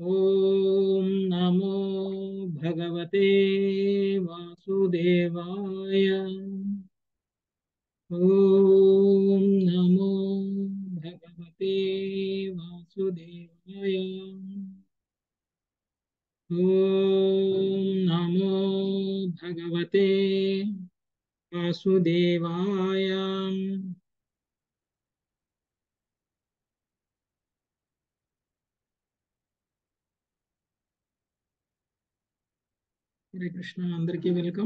ओम नमो भगवते वासुदेवाय। ओम नमो भगवते वासुदेवाय। ओम नमो भगवते वासुदेवाय। హరే కృష్ణ, అందరికీ వెల్కమ్.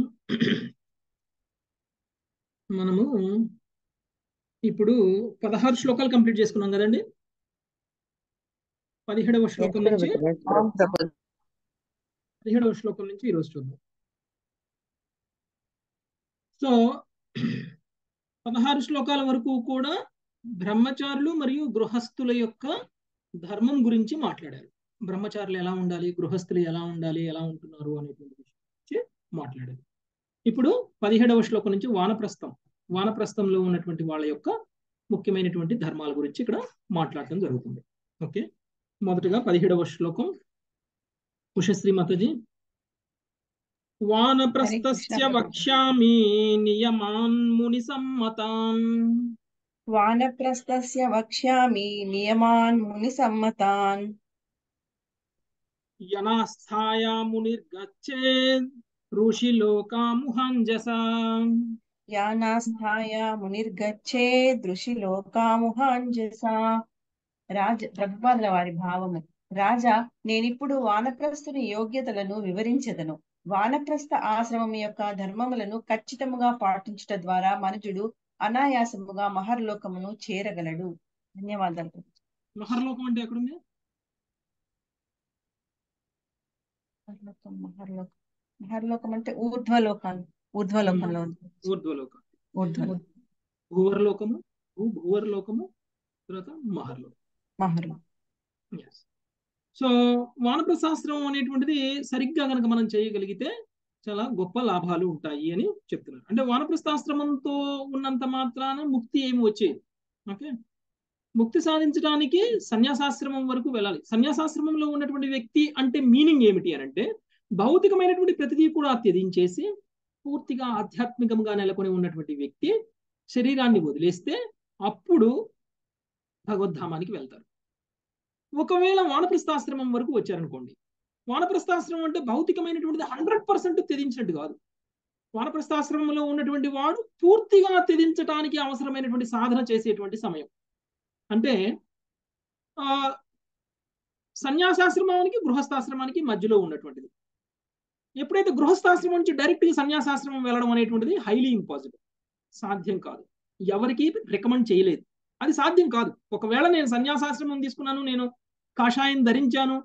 మనము ఇప్పుడు 16 శ్లోకాలు కంప్లీట్ చేసుకున్నాం కదండి. 17వ శ్లోకం నుంచి అవును ప్రభు. 17వ శ్లోకం నుంచి ఈరోజు చూద్దాం. సో 16 శ్లోకాల వరకు కూడా బ్రహ్మచారులు మరియు గృహస్థుల యొక్క ధర్మం గురించి మాట్లాడారు. బ్రహ్మచారులు ఎలా ఉండాలి, గృహస్థులు ఎలా ఉండాలి, ఎలా ఉంటున్నారు అనేటువంటి విషయం గురించి మాట్లాడారు. ఇప్పుడు 17వ శ్లోకం నుంచి వానప్రస్థంలో ఉన్నటువంటి వాళ్ళ యొక్క ముఖ్యమైనటువంటి ధర్మాల గురించి ఇక్కడ మాట్లాడటం జరుగుతుంది. ఓకే, మొదటగా 17వ శ్లోకం. ఉషశ్రీ మాతాజీ. వానప్రస్థస్య వక్ష్యామి నియమాన్ ముని సమ్మతాన్. వానప్రస్థస్య వక్ష్యామి నియమాన్ ముని సమ్మతాన్. యనాస్థాయ మునిర్గచ్చేద్ ఋషిలోకాముహంజసా. యానాస్థాయ మునిర్గచ్చేద్ ఋషిలోకాముహాంజసా. ప్రభుపాదుల వారి భావము. రాజా, నేనిప్పుడు వానప్రస్థుని యోగ్యతలను వివరించెదను. వానప్రస్థ ఆశ్రమం యొక్క ధర్మములను ఖచ్చితముగా పాటించుట ద్వారా మనుజుడు అనాయాసముగా మహర్లోకమును చేరగలడు. ధన్యవాదాలు. మహర్లోకం అంటే ఎక్కడుంది? మహర్లోకం అంటే ఊర్ధ్వలోకంలో ఊర్ధ్వలోకం. భూవర్లోకము, భూవర్లోకము, తర్వాత మహర్లోకం. సో వానప్రస్థాశ్రమం అనేటువంటిది సరిగ్గా కనుక మనం చేయగలిగితే చాలా గొప్ప లాభాలు ఉంటాయి అని చెప్తున్నారు. అంటే వానప్రస్థాశ్రమంతో ఉన్నంత మాత్రాన ముక్తి ఏమి వచ్చేది. ఓకే, ముక్తి సాధించడానికి సన్యాసాశ్రమం వరకు వెళ్ళాలి. సన్యాసాశ్రమంలో ఉన్నటువంటి వ్యక్తి అంటే మీనింగ్ ఏమిటి అని అంటే, భౌతికమైనటువంటి ప్రతిదీ కూడా త్యజించేసి పూర్తిగా ఆధ్యాత్మికంగా నెలకొని ఉన్నటువంటి వ్యక్తి శరీరాన్ని వదిలేస్తే అప్పుడు భగవద్ధామానికి వెళ్తారు. ఒకవేళ వానప్రస్థాశ్రమం వరకు వచ్చారనుకోండి, వానప్రస్థాశ్రమం అంటే భౌతికమైనటువంటిది 100% త్యజించినట్టు కాదు. వానప్రస్థాశ్రమంలో ఉన్నటువంటి వాడు పూర్తిగా త్యజించడానికి అవసరమైనటువంటి సాధన చేసేటువంటి సమయం. అంటే సన్యాసాశ్రమానికి గృహస్థాశ్రమానికి మధ్యలో ఉన్నటువంటిది. ఎప్పుడైతే గృహస్థాశ్రమం నుంచి డైరెక్ట్గా సన్యాసాశ్రమం వెళ్ళడం అనేటువంటిది హైలీ ఇంపాసిబుల్, సాధ్యం కాదు. ఎవరికి రికమెండ్ చేయలేదు, అది సాధ్యం కాదు. ఒకవేళ నేను సన్యాసాశ్రమం తీసుకున్నాను, నేను కాషాయం ధరించాను,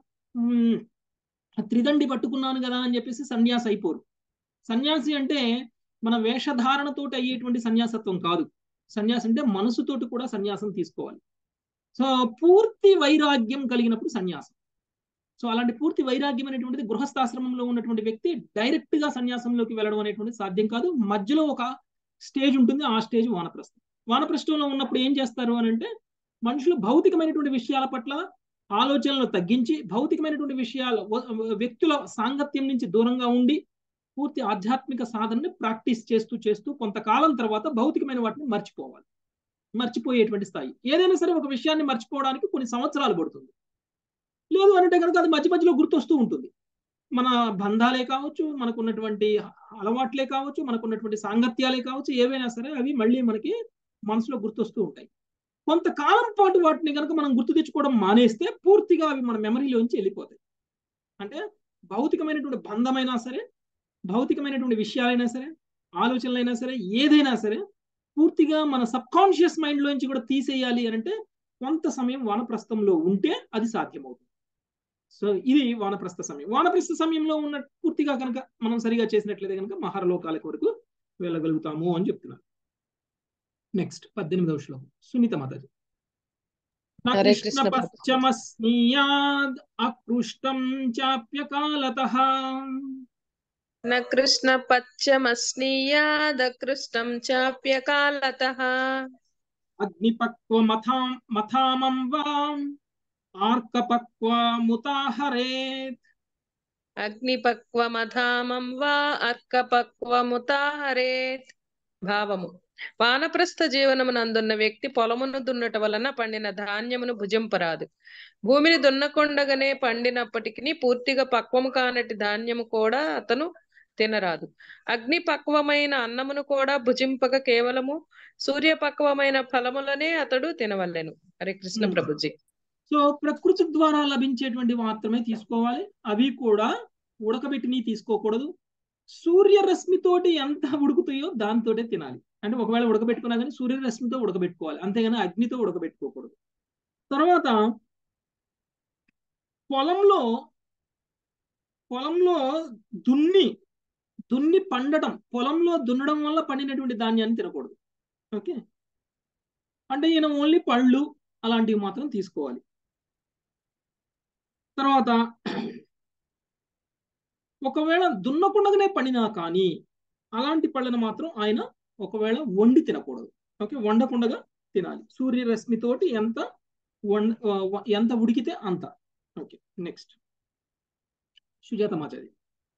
త్రిదండి పట్టుకున్నాను కదా అని చెప్పేసి సన్యాసి అయిపోరు. సన్యాసి అంటే మన వేషధారణతోటి అయ్యేటువంటి సన్యాసత్వం కాదు. సన్యాసి అంటే మనసుతోటి కూడా సన్యాసం తీసుకోవాలి. సో పూర్తి వైరాగ్యం కలిగినప్పుడు సన్యాసం. సో అలాంటి పూర్తి వైరాగ్యం అనేటువంటిది గృహస్థాశ్రమంలో ఉన్నటువంటి వ్యక్తి డైరెక్ట్ గా సన్యాసంలోకి వెళ్ళడం అనేటువంటిది సాధ్యం కాదు. మధ్యలో ఒక స్టేజ్ ఉంటుంది, ఆ స్టేజ్ వానప్రస్థం. వానప్రస్థంలో ఉన్నప్పుడు ఏం చేస్తారు అని అంటే, మనుషులు భౌతికమైనటువంటి విషయాల పట్ల ఆలోచనలు తగ్గించి భౌతికమైనటువంటి వ్యక్తుల సాంగత్యం నుంచి దూరంగా ఉండి పూర్తి ఆధ్యాత్మిక సాధనని ప్రాక్టీస్ చేస్తూ చేస్తూ కొంతకాలం తర్వాత భౌతికమైన వాటిని మర్చిపోయేటువంటి స్థాయి. ఏదైనా సరే ఒక విషయాన్ని మర్చిపోవడానికి కొన్ని సంవత్సరాలు పడుతుంది. లేదు అంటే కనుక అది మధ్య మధ్యలో గుర్తొస్తూ ఉంటుంది. మన బంధాలే కావచ్చు, మనకున్నటువంటి అలవాట్లే కావచ్చు, మనకున్నటువంటి సాంగత్యాలే కావచ్చు, ఏవైనా సరే అవి మళ్ళీ మనకి మనసులో గుర్తొస్తూ ఉంటాయి. కొంతకాలం పాటు వాటిని కనుక మనం గుర్తు తెచ్చుకోవడం మానేస్తే పూర్తిగా అవి మన మెమరీలోంచి వెళ్ళిపోతాయి. అంటే భౌతికమైనటువంటి బంధమైనా సరే, భౌతికమైనటువంటి విషయాలైనా సరే, ఆలోచనలైనా సరే, ఏదైనా సరే పూర్తిగా మన సబ్ కాన్షియస్ మైండ్ లోంచి కూడా తీసేయాలి అని అంటే కొంత సమయం వానప్రస్థంలో ఉంటే అది సాధ్యమవుతుంది. సో ఇది వానప్రస్థ సమయం. వానప్రస్థ సమయంలో ఉన్న పూర్తిగా కనుక మనం సరిగా చేసినట్లయితే కనుక మహర్లోకాల వరకు వెళ్ళగలుగుతాము అని చెప్తున్నారు. నెక్స్ట్ 18వ శ్లోకం. సునీత మాతాజీ. కృష్ణ పశ్చమస్నీయాద్ అకృష్టం చాప్యకాలతః. न कृष्ण पश्चमस्नीयादकृष्टं चाप्यकालतः. అగ్నిపక్వ మథామం వాం ఆర్కపక్వముతాహరేత్. అగ్నిపక్వమధామం వా అర్కపక్వముతాహరేత్. భావము: వానప్రస్థ జీవనమునందున్న వ్యక్తి పొలమును దున్నుట వలన పండిన ధాన్యమును భుజింపరాదు. భూమిని దున్నకుండగానే పండినప్పటికీ పూర్తిగా పక్వము కానటి ధాన్యము కూడా అతను తినరాదు. అగ్ని పక్వమైన అన్నమును కూడా భుజింపక కేవలము సూర్యపక్వమైన ఫలములనే అతడు తినవలెను. హరే కృష్ణ ప్రభుజీ. సో ప్రకృతి ద్వారా లభించేటువంటి మాత్రమే తీసుకోవాలి. అవి కూడా ఉడకబెట్టిని తీసుకోకూడదు. సూర్యరశ్మితోటి ఎంత ఉడుకుతాయో దాంతోటే తినాలి. అంటే ఒకవేళ ఉడకబెట్టుకున్నా కానీ సూర్యరశ్మితో ఉడకబెట్టుకోవాలి, అంతేగాని అగ్నితో ఉడకబెట్టుకోకూడదు. తర్వాత పొలంలో దున్ని పండటం, పొలంలో దున్నడం వల్ల పండినటువంటి ధాన్యాన్ని తినకూడదు. ఓకే, అంటే ఈయన ఓన్లీ పళ్ళు అలాంటివి మాత్రం తీసుకోవాలి. తర్వాత ఒకవేళ దున్నకుండగానే పండినా కానీ అలాంటి పళ్ళను మాత్రం ఆయన ఒకవేళ వండి తినకూడదు. ఓకే, వండకుండగా తినాలి. సూర్యరశ్మితోటి ఎంత ఉడికితే అంత. ఓకే, నెక్స్ట్ సుజాత మాచారి.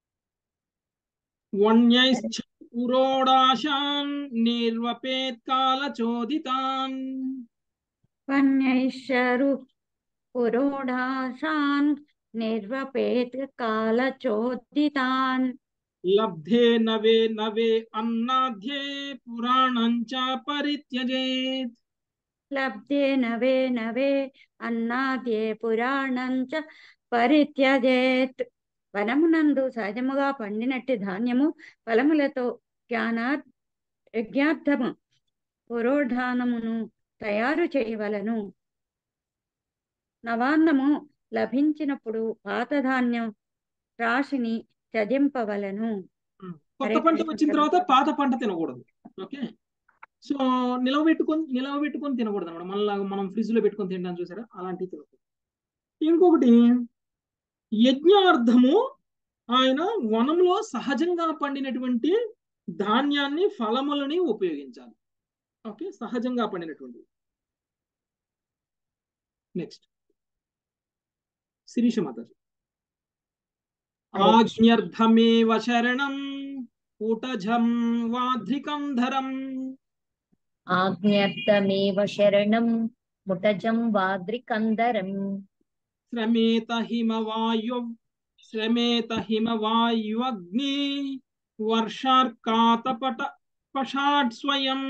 వన్యైశ్చ పురోడాశాన్ నిర్వపేత్ కాలచోదితాన్. వన్యైశ్చరు పురోడాశాన్ నిర్వపేత్ కాలచోదితాన్. లబ్ధే నవే నవే అన్నాధ్యే పురాణం చ పరిత్యజేత్. లబ్ధే నవే నవే అన్నాద్యే పురాణం చ పరిత్యజేత్. వనమునందు సహజముగా పండినట్టి ధాన్యము ఫలములతో యజ్ఞార్థము పురోధానమును తయారు చేయవలను. నవాన్నము లభించినప్పుడు పాత ధాన్యం రాశిని త్యజింపవలను. కొత్త పంట వచ్చిన తర్వాత పాత పంట తినకూడదు. ఓకే, సో నిలవబెట్టుకొని తినకూడదు అనమాట. మనలాగా మనం ఫ్రిడ్జ్ లో పెట్టుకొని తింటాం చూసారా, అలాంటివి తినకూడదు. ఇంకొకటి, యజ్ఞార్థము ఆయన వనంలో సహజంగా పండినటువంటి ధాన్యాన్ని, ఫలములని ఉపయోగించాలి. ఓకే, సహజంగా పండినటువంటి. నెక్స్ట్ శిరీష మాతాజీ. ఆజ్ఞర్థమేవ శరణం కూటజం వాధ్రికం ధరం. ఆజ్ఞర్థమేవ శరణం ముటజం వాద్రికందరం. శ్రమేత హిమవాయువగ్ని వర్షార్కాతపషాట్ స్వయం.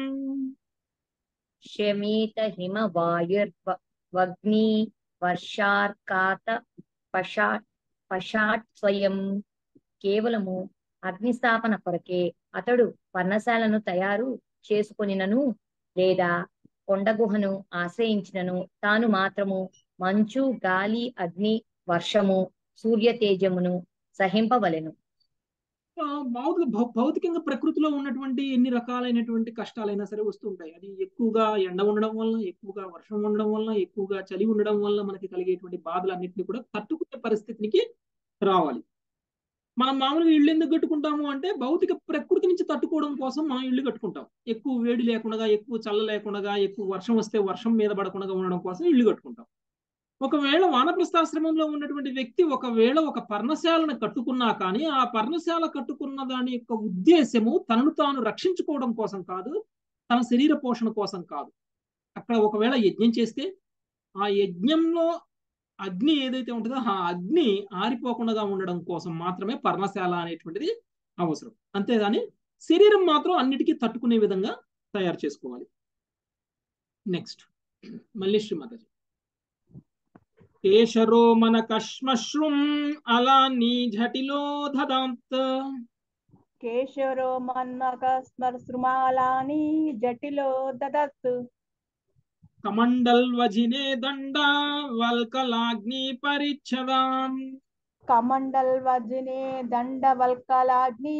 శమేత హిమవాయుర్వగ్ని వర్షార్కాత పషాట్ స్వయం. కేవలము అగ్నిస్థాపన కొరకే అతడు పర్ణశాలను తయారు చేసుకొనినను లేదా కొండగుహను ఆశ్రయించినను తాను మాత్రము మంచు, గాలి, అగ్ని, వర్షము, సూర్య తేజమును సహింపవలెను. భౌతికంగా ప్రకృతిలో ఉన్నటువంటి ఎన్ని రకాలైనటువంటి కష్టాలైనా సరే వస్తుంటాయి. అది ఎక్కువగా ఎండ ఉండడం వల్ల, ఎక్కువగా వర్షం ఉండడం వల్ల, ఎక్కువగా చలి ఉండడం వల్ల మనకి కలిగేటువంటి బాధలన్నింటినీ కూడా తట్టుకునే పరిస్థితికి రావాలి. మనం మామూలుగా ఇల్లు ఎందుకు కట్టుకుంటాము అంటే భౌతిక ప్రకృతి నుంచి తట్టుకోవడం కోసం మనం ఇల్లు కట్టుకుంటాం. ఎక్కువ వేడి లేకుండా, ఎక్కువ చల్ల లేకుండా, ఎక్కువ వర్షం వస్తే వర్షం మీద పడకుండా ఉండడం కోసం ఇల్లు కట్టుకుంటాం. ఒకవేళ వానప్రస్థాశ్రమంలో ఉన్నటువంటి వ్యక్తి ఒకవేళ ఒక పర్ణశాలను కట్టుకున్నా కానీ ఆ పర్ణశాల కట్టుకున్న దాని యొక్క ఉద్దేశము తనను తాను రక్షించుకోవడం కోసం కాదు, తన శరీర పోషణ కోసం కాదు. అక్కడ ఒకవేళ యజ్ఞం చేస్తే ఆ యజ్ఞంలో అగ్ని ఏదైతే ఉంటుందో ఆ అగ్ని ఆరిపోకుండా ఉండడం కోసం మాత్రమే పర్ణశాల అనేటువంటిది అవసరం. అంతేగాని శరీరం మాత్రం అన్నిటికీ తట్టుకునే విధంగా తయారు చేసుకోవాలి. నెక్స్ట్ మళ్ళీ శ్రీమాతాజీ. కేశరో మన కశ్మశ్రుం అలాని ఝటిలో దదాంత్. కేశరో మన కశ్మశ్రుమాలాని జటిలో దదత్. కమండల్వజినే దండ వల్కలాగ్ని పరిచ్ఛదాన్. కమండల్వజినే దండ వల్కలాగ్ని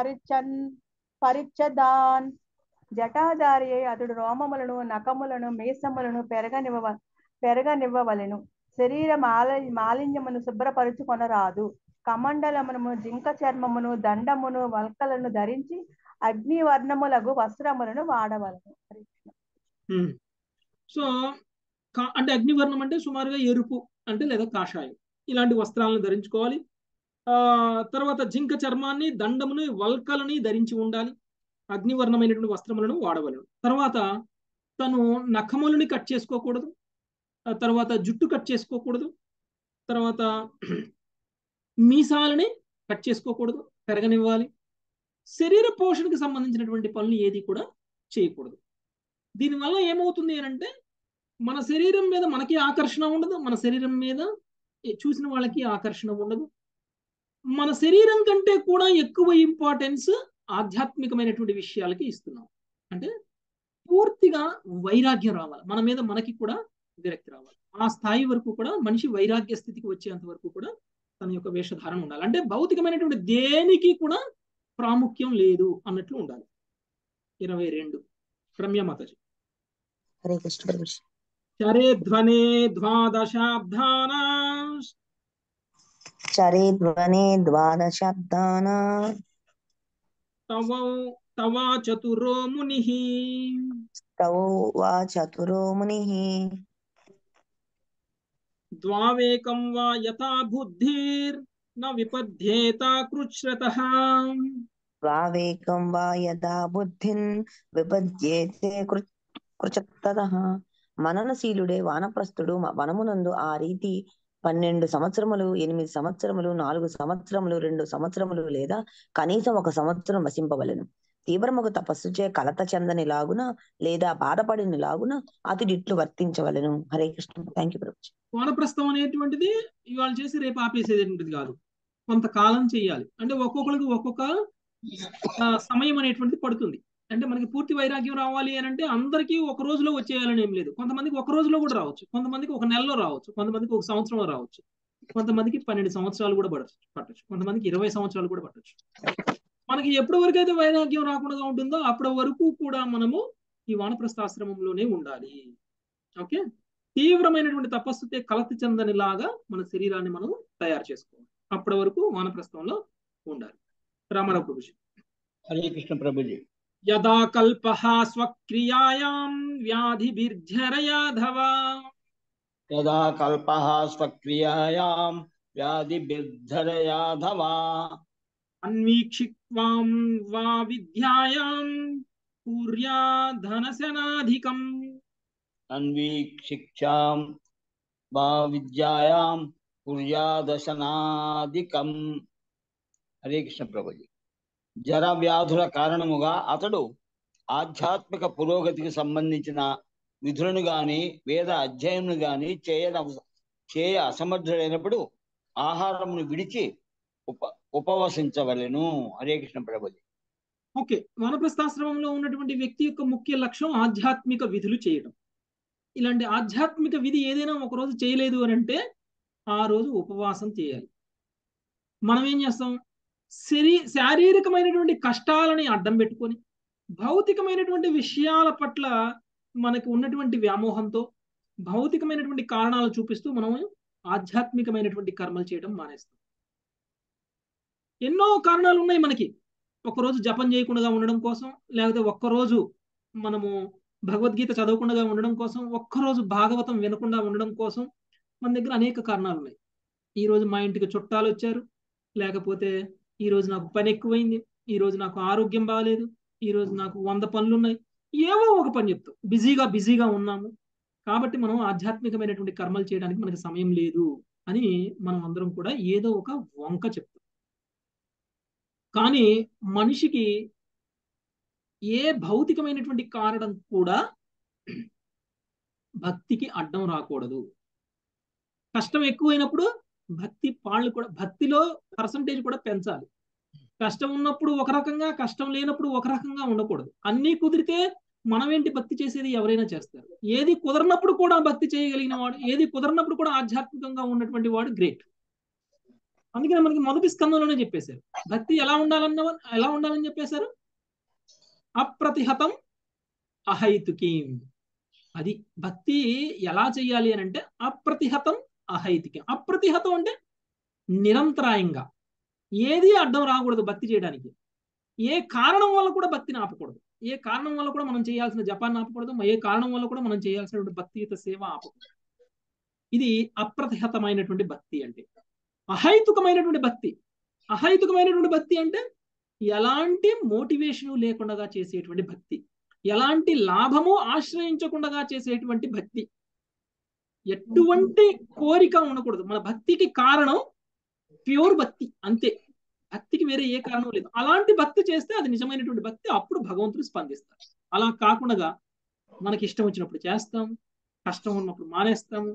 పరిచ్ఛదాన్. జటాధారి అతడు రోమములను, నఖములను, మీసములను పెరగనివ్వవలెను. శరీర మాలిన్యమును శుభ్రపరుచుకొనరాదు. కమండలమును, జింక చర్మమును, దండమును, వల్కలను ధరించి అగ్నివర్ణములగు వస్త్రములను వాడవలను. సో అంటే అగ్నివర్ణం అంటే సుమారుగా ఎరుపు అంటే లేదా కాషాయం, ఇలాంటి వస్త్రాలను ధరించుకోవాలి. తర్వాత జింక చర్మాన్ని, దండముని, వల్కలని ధరించి ఉండాలి. అగ్నివర్ణమైనటువంటి వస్త్రములను వాడవలను. తర్వాత తను నఖములని కట్ చేసుకోకూడదు, తర్వాత జుట్టు కట్ చేసుకోకూడదు, తర్వాత మీసాలని కట్ చేసుకోకూడదు, పెరగనివ్వాలి. శరీర పోషణకు సంబంధించినటువంటి పనులు ఏది కూడా చేయకూడదు. దీనివల్ల ఏమవుతుంది అంటే మన శరీరం మీద మనకి ఆకర్షణ ఉండదు, మన శరీరం మీద చూసిన వాళ్ళకి ఆకర్షణ ఉండదు. మన శరీరం కంటే కూడా ఎక్కువ ఇంపార్టెన్స్ ఆధ్యాత్మికమైనటువంటి విషయాలకి ఇస్తున్నాం. అంటే పూర్తిగా వైరాగ్యం రావాలి, మన మీద మనకి కూడా విరక్తి రావాలి. ఆ స్థాయి వరకు కూడా మనిషి వైరాగ్య స్థితికి వచ్చేంత వరకు కూడా తన యొక్క వేషధారణ ఉండాలి. అంటే భౌతికమైనటువంటి దేనికి కూడా ప్రాముఖ్యం లేదు అన్నట్లు ఉండాలి. 22 రమ్య మాతాజీ. హరే కృష్ణ ప్రభుజీ. చరే ధ్వనే ద్వాదశాబ్దానా చరే ధ్వనే ద్వాదశాబ్దానా తవా చతురో మునిః తౌ వా చతురో మునిః ద్వావేకం వా యథా బుద్ధిర్ న విపద్యేత కృచ్ఛ్రతః ద్వావేకం వా యదా బుద్ధిన్ విపద్యేతే కృచతః. మననశీలుడే వానప్రస్థుడు వనమునందు ఆ రీతి 12 సంవత్సరములు, 8 సంవత్సరములు, 4 సంవత్సరములు, 2 సంవత్సరములు లేదా కనీసం 1 సంవత్సరం వసింపవలెను. తీవ్రముకు తపస్సుచే కలత చెందని లాగున లేదా బాధపడిన లాగున అతడిట్లు వర్తించవలెను. హరే కృష్ణ. Thank you Prabhuji. వానప్రస్థం అనేటువంటిది ఇవాళ చేసి రేపు ఆపేసేటువంటిది కాదు, కొంతకాలం చేయాలి. అంటే ఒక్కొక్కరికి ఒక్కొక్క సమయం అనేటువంటిది పడుతుంది. అంటే మనకి పూర్తి వైరాగ్యం రావాలి అని అంటే అందరికీ ఒక రోజులో వచ్చేయాలని ఏం లేదు. కొంతమందికి ఒక రోజులో కూడా రావచ్చు, కొంతమందికి 1 నెలలో రావచ్చు, కొంతమందికి 1 సంవత్సరంలో రావచ్చు, కొంతమందికి 12 సంవత్సరాలు కూడా పట్టచ్చు, కొంతమందికి 20 సంవత్సరాలు కూడా పట్టచ్చు. మనకి ఎప్పటి వరకు అయితే వైరాగ్యం రాకుండా ఉంటుందో అప్పటి వరకు కూడా మనము ఈ వానప్రస్థాశ్రమంలోనే ఉండాలి. ఓకే, తీవ్రమైనటువంటి తపస్సుతే కలత చెందనిలాగా మన శరీరాన్ని మనం తయారు చేసుకోవాలి. అప్పటి వరకు వానప్రస్థంలో ఉండాలి. రామారావు ప్రభుజీ. హరే కృష్ణ ప్రభుజీ. యదా కల్పః స్వక్రియాయాం వ్యాధిభిర్జరయాధవ యదా కల్పః స్వక్రియాయాం వ్యాధిభిర్జరయాధవ అన్వీక్షిత్వాం వా విద్యాయాం కుర్యాధనశనాధికం అన్వీక్షిక్షాం వా విద్యాయాం కుర్యాదశనాధికం. హరే కృష్ణ ప్రభుజీ. జర వ్యాధుల కారణముగా అతడు ఆధ్యాత్మిక పురోగతికి సంబంధించిన విధులను గాని వేద అధ్యయనం గాని చేయ అసమర్థుడైనప్పుడు ఆహారమును విడిచి ఉపవసించవలెను. హరే కృష్ణ ప్రభుజీ. ఓకే, వానప్రస్థాశ్రమంలో ఉన్నటువంటి వ్యక్తి యొక్క ముఖ్య లక్ష్యం ఆధ్యాత్మిక విధులు చేయడం. ఇలాంటి ఆధ్యాత్మిక విధి ఏదైనా ఒక రోజు చేయలేదు అని అంటే ఆ రోజు ఉపవాసం చేయాలి. మనం ఏం చేస్తాం, శారీరకమైనటువంటి కష్టాలని అడ్డం పెట్టుకొని భౌతికమైనటువంటి విషయాల పట్ల మనకు ఉన్నటువంటి వ్యామోహంతో భౌతికమైనటువంటి కారణాలు చూపిస్తూ మనం ఆధ్యాత్మికమైనటువంటి కర్మలు చేయడం మానేస్తాం. ఎన్నో కారణాలు ఉన్నాయి మనకి. ఒక్కరోజు జపం చేయకుండా ఉండడం కోసం, లేకపోతే ఒక్కరోజు మనము భగవద్గీత చదవకుండా ఉండడం కోసం, ఒక్కరోజు భాగవతం వినకుండా ఉండడం కోసం మన దగ్గర అనేక కారణాలు ఉన్నాయి. ఈరోజు మా ఇంటికి చుట్టాలు వచ్చారు, లేకపోతే ఈరోజు నాకు పని ఎక్కువైంది, ఈరోజు నాకు ఆరోగ్యం బాగాలేదు, ఈరోజు నాకు 100 పనులు ఉన్నాయి, ఏవో ఒక పని చెప్తాం. బిజీగా ఉన్నాము కాబట్టి మనం ఆధ్యాత్మికమైనటువంటి కర్మలు చేయడానికి మనకి సమయం లేదు అని మనం అందరం కూడా ఏదో ఒక వంక చెప్తాం. కానీ మనిషికి ఏ భౌతికమైనటువంటి కారణం కూడా భక్తికి అడ్డం రాకూడదు. కష్టం ఎక్కువైనప్పుడు భక్తిలో పర్సంటేజ్ కూడా పెంచాలి. కష్టం ఉన్నప్పుడు ఒక రకంగా, కష్టం లేనప్పుడు ఒక రకంగా ఉండకూడదు. అన్నీ కుదిరితే మనం ఏంటి భక్తి చేసేది, ఎవరైనా చేస్తారు. ఏది కుదరనప్పుడు కూడా భక్తి చేయగలిగిన వాడు, ఏది కుదరనప్పుడు కూడా ఆధ్యాత్మికంగా ఉన్నటువంటి వాడు గ్రేట్. అందుకని మనకి మొదటి స్కందంలోనే చెప్పేశారు భక్తి ఎలా ఉండాలని చెప్పేశారు. అప్రతిహతం అహైతుకీం. అది భక్తి ఎలా చేయాలి అని అంటే అప్రతిహతం అహైతుకీం. అప్రతిహతం అంటే నిరంతరాయంగా, ఏది అడ్డం రాకూడదు భక్తి చేయడానికి. ఏ కారణం వల్ల కూడా భక్తిని ఆపకూడదు. ఏ కారణం వల్ల కూడా మనం చేయాల్సిన జపాన్ని ఆపకూడదు, ఏ కారణం వల్ల కూడా మనం చేయాల్సినటువంటి భక్తియుత సేవ ఆపకూడదు. ఇది అప్రతిహతమైనటువంటి భక్తి అంటే. అహైతుకమైనటువంటి భక్తి, అహైతుకమైనటువంటి భక్తి అంటే ఎలాంటి మోటివేషన్ లేకుండా చేసేటువంటి భక్తి, ఎలాంటి లాభము ఆశ్రయించకుండా చేసేటువంటి భక్తి, ఎటువంటి కోరిక ఉండకూడదు. మన భక్తికి కారణం ప్యూర్ భక్తి అంతే, భక్తికి వేరే ఏ కారణం లేదు. అలాంటి భక్తి చేస్తే అది నిజమైనటువంటి భక్తి, అప్పుడు భగవంతుడు స్పందిస్తారు. అలా కాకుండా మనకి ఇష్టం వచ్చినప్పుడు చేస్తాం, కష్టం ఉన్నప్పుడు మానేస్తాము,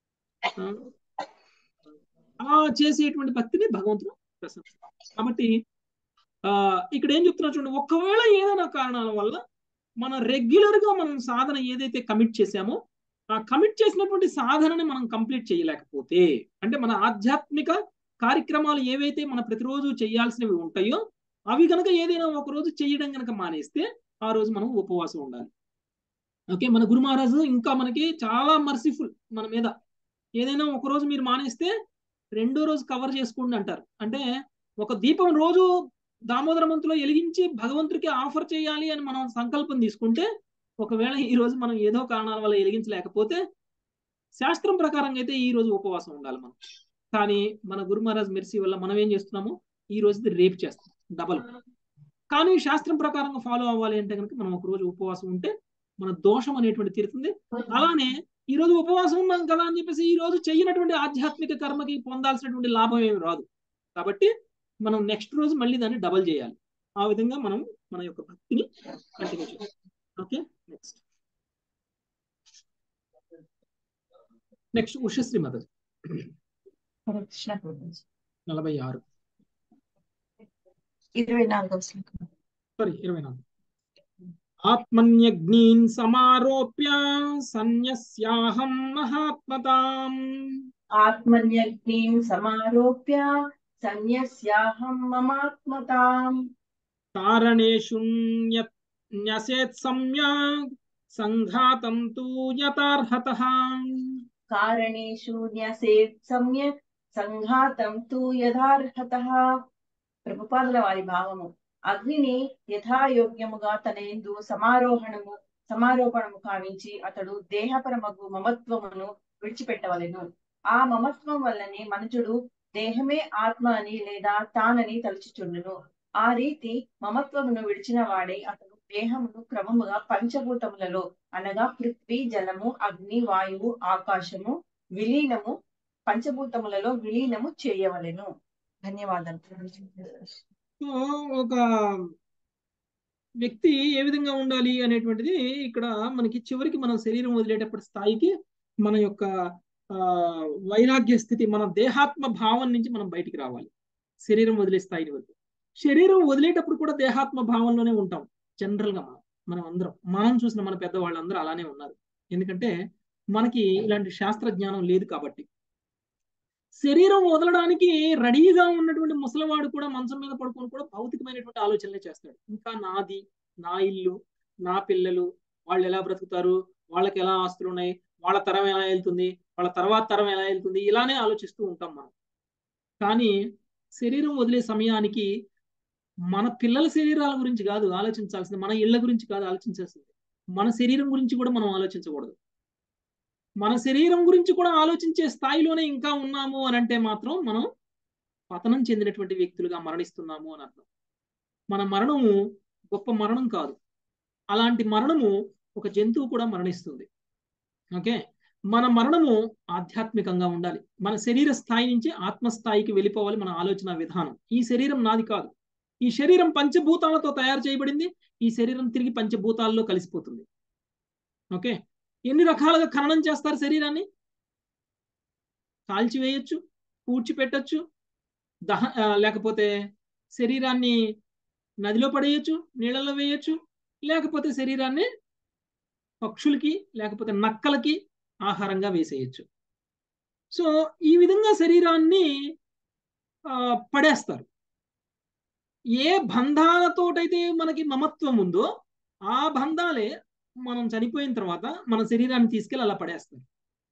అలా చేసేటువంటి భక్తిని భగవంతుడు ప్రశంసిస్తారు. కాబట్టి ఇక్కడ ఏం చెప్తున్నా చూడండి, ఒకవేళ ఏదైనా కారణాల వల్ల మన రెగ్యులర్ గా మనం సాధన ఏదైతే కమిట్ చేశామో ఆ కమిట్ చేసినటువంటి సాధనని మనం కంప్లీట్ చేయలేకపోతే, అంటే మన ఆధ్యాత్మిక కార్యక్రమాలు ఏవైతే మన ప్రతిరోజు చేయాల్సినవి ఉంటాయో అవి కనుక ఏదైనా ఒక రోజు చేయడం కనుక మానేస్తే ఆ రోజు మనం ఉపవాసం ఉండాలి. ఓకే, మన గురు మహారాజు ఇంకా మనకి చాలా మర్సిఫుల్ మన మీద. ఏదైనా ఒక రోజు మీరు మానేస్తే రెండో రోజు కవర్ చేసుకోండి అంటారు. అంటే ఒక దీపం రోజు దామోదర మంతులో వెలిగించి భగవంతుడికి ఆఫర్ చేయాలి అని మనం సంకల్పం తీసుకుంటే, ఒకవేళ ఈ రోజు మనం ఏదో కారణాల వల్ల వెలిగించలేకపోతే శాస్త్రం ప్రకారంగా అయితే ఈ రోజు ఉపవాసం ఉండాలి మనం. కానీ మన గురు మహారాజ్ మెర్సీ వల్ల మనం ఏం చేస్తున్నాము, ఈ రోజు రేపు చేస్తాం డబల్. కానీ శాస్త్రం ప్రకారంగా ఫాలో అవ్వాలి అంటే కనుక మనం ఒక రోజు ఉపవాసం ఉంటే మన దోషం అనేటువంటి తీరుతుంది. అలానే ఈ రోజు ఉపవాసం ఉన్నాం కదా అని చెప్పేసి ఈ రోజు చేయనటువంటి ఆధ్యాత్మిక కర్మకి పొందాల్సినటువంటి లాభం ఏమి రాదు. కాబట్టి మనం నెక్స్ట్ రోజు మళ్ళీ దాన్ని డబల్ చేయాలి. ఆ విధంగా మనం మన యొక్క భక్తిని కంటిన్యూ చేయాలి. ఓకే, నెక్స్ట్ ఉషశ్రీ మదర్ 46 24 ఆత్మన్యగ్నీన్ సమారోప్య సన్యస్యాహం మహాత్మతాం. ఆత్మన్యగ్నీం సమారోప్య సన్యస్యాహం మమాత్మతాం. కారణేషు న్యసేత్ సమ్యక్ సంఘాతం తు యథార్హతః. కారణేషు న్యసేత్ సమ్యక్ సంఘాతం తు యథార్హతః. ప్రభుపాదుల వారి భావము, అగ్నిని యథాయోగ్యముగా తన యందు సమారోపణము కావించి అతడు దేహపరమగు మమత్వమును విడిచిపెట్టవలెను. ఆ మమత్వం వల్లనే మనుజుడు దేహమే ఆత్మ అని లేదా తానని తలుచుచుండును. ఆ రీతి మమత్వమును విడిచిన వాడే అతడు దేహమును క్రమముగా పంచభూతములలో అనగా పృథ్వీ, జలము, అగ్ని, వాయువు, ఆకాశము పంచభూతములలో విలీనము చేయవలెను. ధన్యవాదాలు. ఒక వ్యక్తి ఏ విధంగా ఉండాలి అనేటువంటిది ఇక్కడ మనకి చివరికి మనం శరీరం వదిలేటప్పటి స్థాయికి మన యొక్క వైరాగ్య స్థితి, మన దేహాత్మ భావం నుంచి మనం బయటికి రావాలి శరీరం వదిలే స్థాయి వరకు. శరీరం వదిలేటప్పుడు కూడా దేహాత్మ భావంలోనే ఉంటాం జనరల్ గా. మనం అందరం, మనం చూసిన మన పెద్దవాళ్ళందరూ అలానే ఉన్నారు. ఎందుకంటే మనకి ఇలాంటి శాస్త్ర జ్ఞానం లేదు కాబట్టి. శరీరం వదలడానికి రెడీగా ఉన్నటువంటి ముసలివాడు కూడా మంచం మీద పడుకొని కూడా భౌతికమైనటువంటి ఆలోచనలే చేస్తాడు. ఇంకా నాది, నా ఇల్లు, నా పిల్లలు, వాళ్ళు ఎలా బ్రతుకుతారు, వాళ్ళకి ఎలా ఆస్తులు ఉన్నాయి, వాళ్ళ తరం ఎలా వెళ్తుంది, వాళ్ళ తర్వాత తరం ఎలా వెళ్తుంది, ఇలానే ఆలోచిస్తూ ఉంటాం మనం. కానీ శరీరం వదిలే సమయానికి మన పిల్లల శరీరాల గురించి కాదు ఆలోచించాల్సింది, మన ఇళ్ల గురించి కాదు ఆలోచించాల్సింది, మన శరీరం గురించి కూడా మనం ఆలోచించకూడదు. మన శరీరం గురించి కూడా ఆలోచించే స్థాయిలోనే ఇంకా ఉన్నాము అని అంటే మాత్రం మనం పతనం చెందినటువంటి వ్యక్తులుగా మరణిస్తున్నాము అని అర్థం. మన మరణము గొప్ప మరణం కాదు, అలాంటి మరణము ఒక జంతువు కూడా మరణిస్తుంది. ఓకే, మన మరణము ఆధ్యాత్మికంగా ఉండాలి. మన శరీర స్థాయి నుంచి ఆత్మస్థాయికి వెళ్ళిపోవాలి మన ఆలోచన విధానం. ఈ శరీరం నాది కాదు, ఈ శరీరం పంచభూతాలతో తయారు చేయబడింది, ఈ శరీరం తిరిగి పంచభూతాల్లో కలిసిపోతుంది. ఓకే, ఎన్ని రకాలుగా ఖననం చేస్తారు శరీరాన్ని? కాల్చివేయచ్చు, పూడ్చిపెట్టచ్చు, లేకపోతే శరీరాన్ని నదిలో పడేయచ్చు, నీళ్ళలో వేయచ్చు, లేకపోతే శరీరాన్ని పక్షులకి లేకపోతే నక్కలకి ఆహారంగా వేసేయచ్చు. సో ఈ విధంగా శరీరాన్ని పడేస్తారు. ఏ బంధాలతోటైతే మనకి మమత్వం ఉందో ఆ బంధాలే మనం చనిపోయిన తర్వాత మన శరీరాన్ని తీసుకెళ్ళి అలా పడేస్తారు.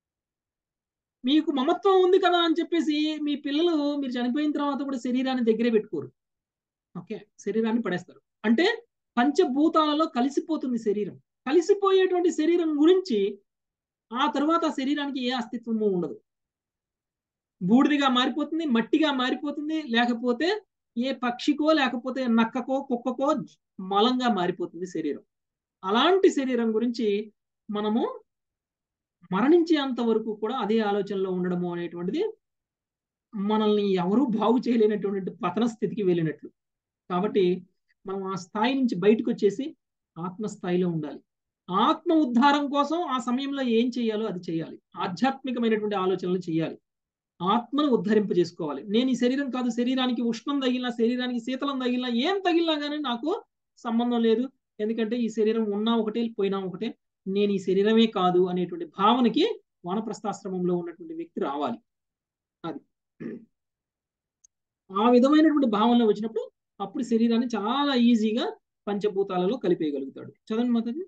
మీకు మమత్వం ఉంది కదా అని చెప్పేసి మీ పిల్లలు మీరు చనిపోయిన తర్వాత కూడా శరీరాన్ని దగ్గరే పెట్టుకోరు. ఓకే, శరీరాన్ని పడేస్తారు. అంటే పంచభూతాలలో కలిసిపోతుంది శరీరం. కలిసిపోయేటువంటి శరీరం గురించి ఆ తర్వాత శరీరానికి ఏ అస్తిత్వము ఉండదు. బూడిదిగా మారిపోతుంది, మట్టిగా మారిపోతుంది, లేకపోతే ఏ పక్షికో లేకపోతే నక్కకో కుక్కకో మలంగా మారిపోతుంది శరీరం. అలాంటి శరీరం గురించి మనము మరణించేంత వరకు కూడా అదే ఆలోచనలో ఉండడము అనేటువంటిది మనల్ని ఎవరూ బాగు చేయలేనటువంటి పతన స్థితికి వెళ్ళినట్లు. కాబట్టి మనం ఆ స్థాయి నుంచి బయటకు వచ్చేసి ఆత్మస్థాయిలో ఉండాలి. ఆత్మ ఉద్ధారం కోసం ఆ సమయంలో ఏం చేయాలో అది చేయాలి. ఆధ్యాత్మికమైనటువంటి ఆలోచనలు చేయాలి. ఆత్మను ఉద్ధరింప చేసుకోవాలి. నేను ఈ శరీరం కాదు, శరీరానికి ఉష్ణం తగిలినా శరీరానికి శీతలం తగిలినా ఏం తగిలినా కానీ నాకు సంబంధం లేదు, ఎందుకంటే ఈ శరీరం ఉన్నా ఒకటే పోయినా ఒకటే, నేను ఈ శరీరమే కాదు అనేటువంటి భావనకి వానప్రస్థాశ్రమంలో ఉన్నటువంటి వ్యక్తి రావాలి. అది ఆ విధమైనటువంటి భావనలో వచ్చినప్పుడు అప్పుడు శరీరాన్ని చాలా ఈజీగా పంచభూతాలలో కలిపేయగలుగుతాడు. చదవండి మాతాజీ.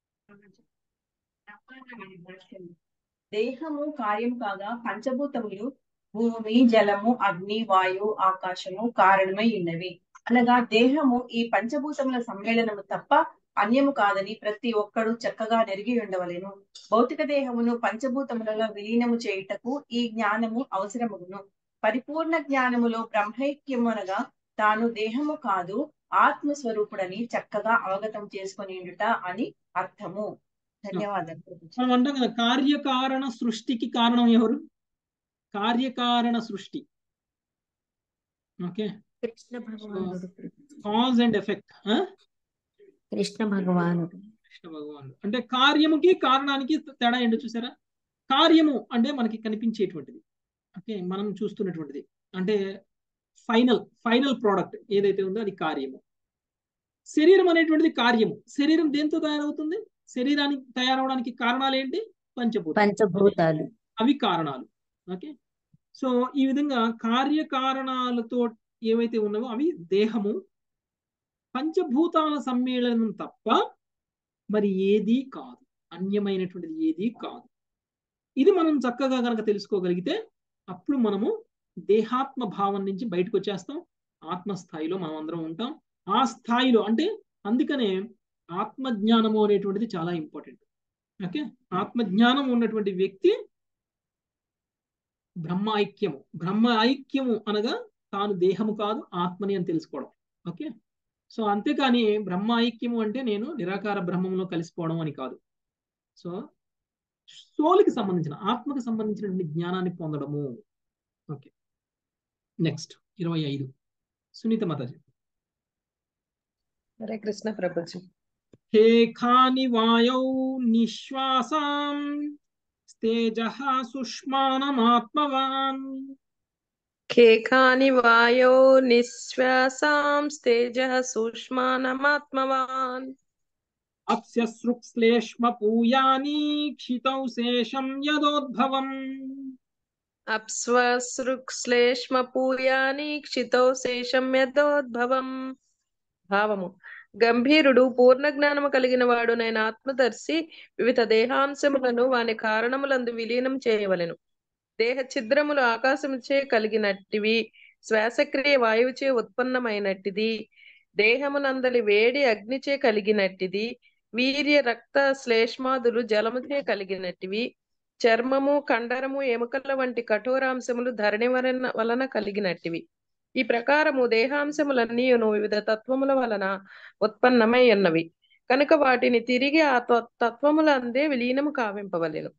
దేహము కార్యం కాగా పంచభూతములు భూమి, జలము, అగ్ని, వాయు, ఆకాశము కారణమై ఉన్నవి. అనగా దేహము ఈ పంచభూతముల సమ్మేళనము తప్ప అన్యము కాదని ప్రతి ఒక్కడు చక్కగా నెరిగి ఉండవలెను. భౌతిక దేహమును పంచభూతములలో విలీనము చేయుటకు ఈ జ్ఞానము అవసరమును. పరిపూర్ణ జ్ఞానములో బ్రహ్మైక్యమునగా తాను దేహము కాదు ఆత్మస్వరూపుడని చక్కగా అవగతం చేసుకొనిండుట అని అర్థము. ధన్యవాదాలు. మనం అంటాం కదా, కార్యకారణ సృష్టికి కారణం ఎవరు? కార్యకారణ సృష్టి. ఓకే, కృష్ణ భగవానుడు. Cause and effect. కృష్ణ భగవానుడు. కృష్ణ భగవానుడు అంటే కార్యముకి కారణానికి తేడా ఏంటో చూసారా? కార్యము అంటే మనకి కనిపించేటువంటిది, ఓకే, మనం చూస్తున్నటువంటిది, అంటే ఫైనల్ ప్రోడక్ట్ ఏదైతే ఉందో అది కార్యము. శరీరం అనేటువంటిది కార్యము. శరీరం దేంతో తయారవుతుంది? శరీరానికి తయారవడానికి కారణాలు ఏంటి? పంచభూతాలు, అవి కారణాలు. ఓకే, సో ఈ విధంగా కార్యకారణాలతో ఏవైతే ఉన్నావో అవి దేహము, పంచభూతాల సమ్మేళనం తప్ప మరి ఏదీ కాదు, అన్యమైనటువంటిది ఏదీ కాదు. ఇది మనం చక్కగా కనుక తెలుసుకోగలిగితే అప్పుడు మనము దేహాత్మ భావం నుంచి బయటకు వచ్చేస్తాం. ఆత్మస్థాయిలో మనం అందరం ఉంటాం. ఆ స్థాయిలో అంటే అందుకనే ఆత్మజ్ఞానము అనేటువంటిది చాలా ఇంపార్టెంట్. ఓకే, ఆత్మజ్ఞానం ఉన్నటువంటి వ్యక్తి బ్రహ్మ ఐక్యము అనగా తాను దేహము కాదు ఆత్మని అని తెలుసుకోవడం. ఓకే, సో అంతేకాని బ్రహ్మ ఐక్యము అంటే నేను నిరాకార బ్రహ్మంలో కలిసిపోవడం అని కాదు. సో సోల్కి సంబంధించిన ఆత్మకు సంబంధించినటువంటి జ్ఞానాన్ని పొందడము. Okay, next 25 Sunitha Mataji. హరే కృష్ణ ప్రభుజీ. హే ఖాని వాయౌ నిశ్వాసాం తేజః సుష్మానమాత్మవాన్. ఖేఖాని వాయో నిశ్వాసాం తేజః సూక్ష్మానమాత్మవాన్. అప్స్యశ్రుక్శ్లేష్మ పూయాని క్షితౌ శేషం యదోద్భవం. అప్స్వశ్రుక్శ్లేష్మ పూయాని క్షితౌ శేషం యదోద్భవం. భావము: గంభీరుడు పూర్ణ జ్ఞానము కలిగిన వాడు నేను ఆత్మదర్శి వివిధ దేహాంశములను వాని కారణములందు విలీనం చేయవలెను. దేహ ఛిద్రములు ఆకాశముచే కలిగినట్టివి, శ్వాసక్రియ వాయువుచే ఉత్పన్నమైనట్టిది, దేహమునందలి వేడి అగ్నిచే కలిగినట్టిది, వీర్య రక్త శ్లేష్మాదులు జలముచే కలిగినట్టివి, చర్మము కండరము ఎముకల వంటి కఠోరాంశములు ధరణి వలన కలిగినట్టివి. ఈ ప్రకారము దేహాంశములన్నీయును వివిధ తత్వముల వలన ఉత్పన్నమై ఉన్నవి కనుక వాటిని తిరిగి ఆ తత్వములందే విలీనము కావింపవలెను.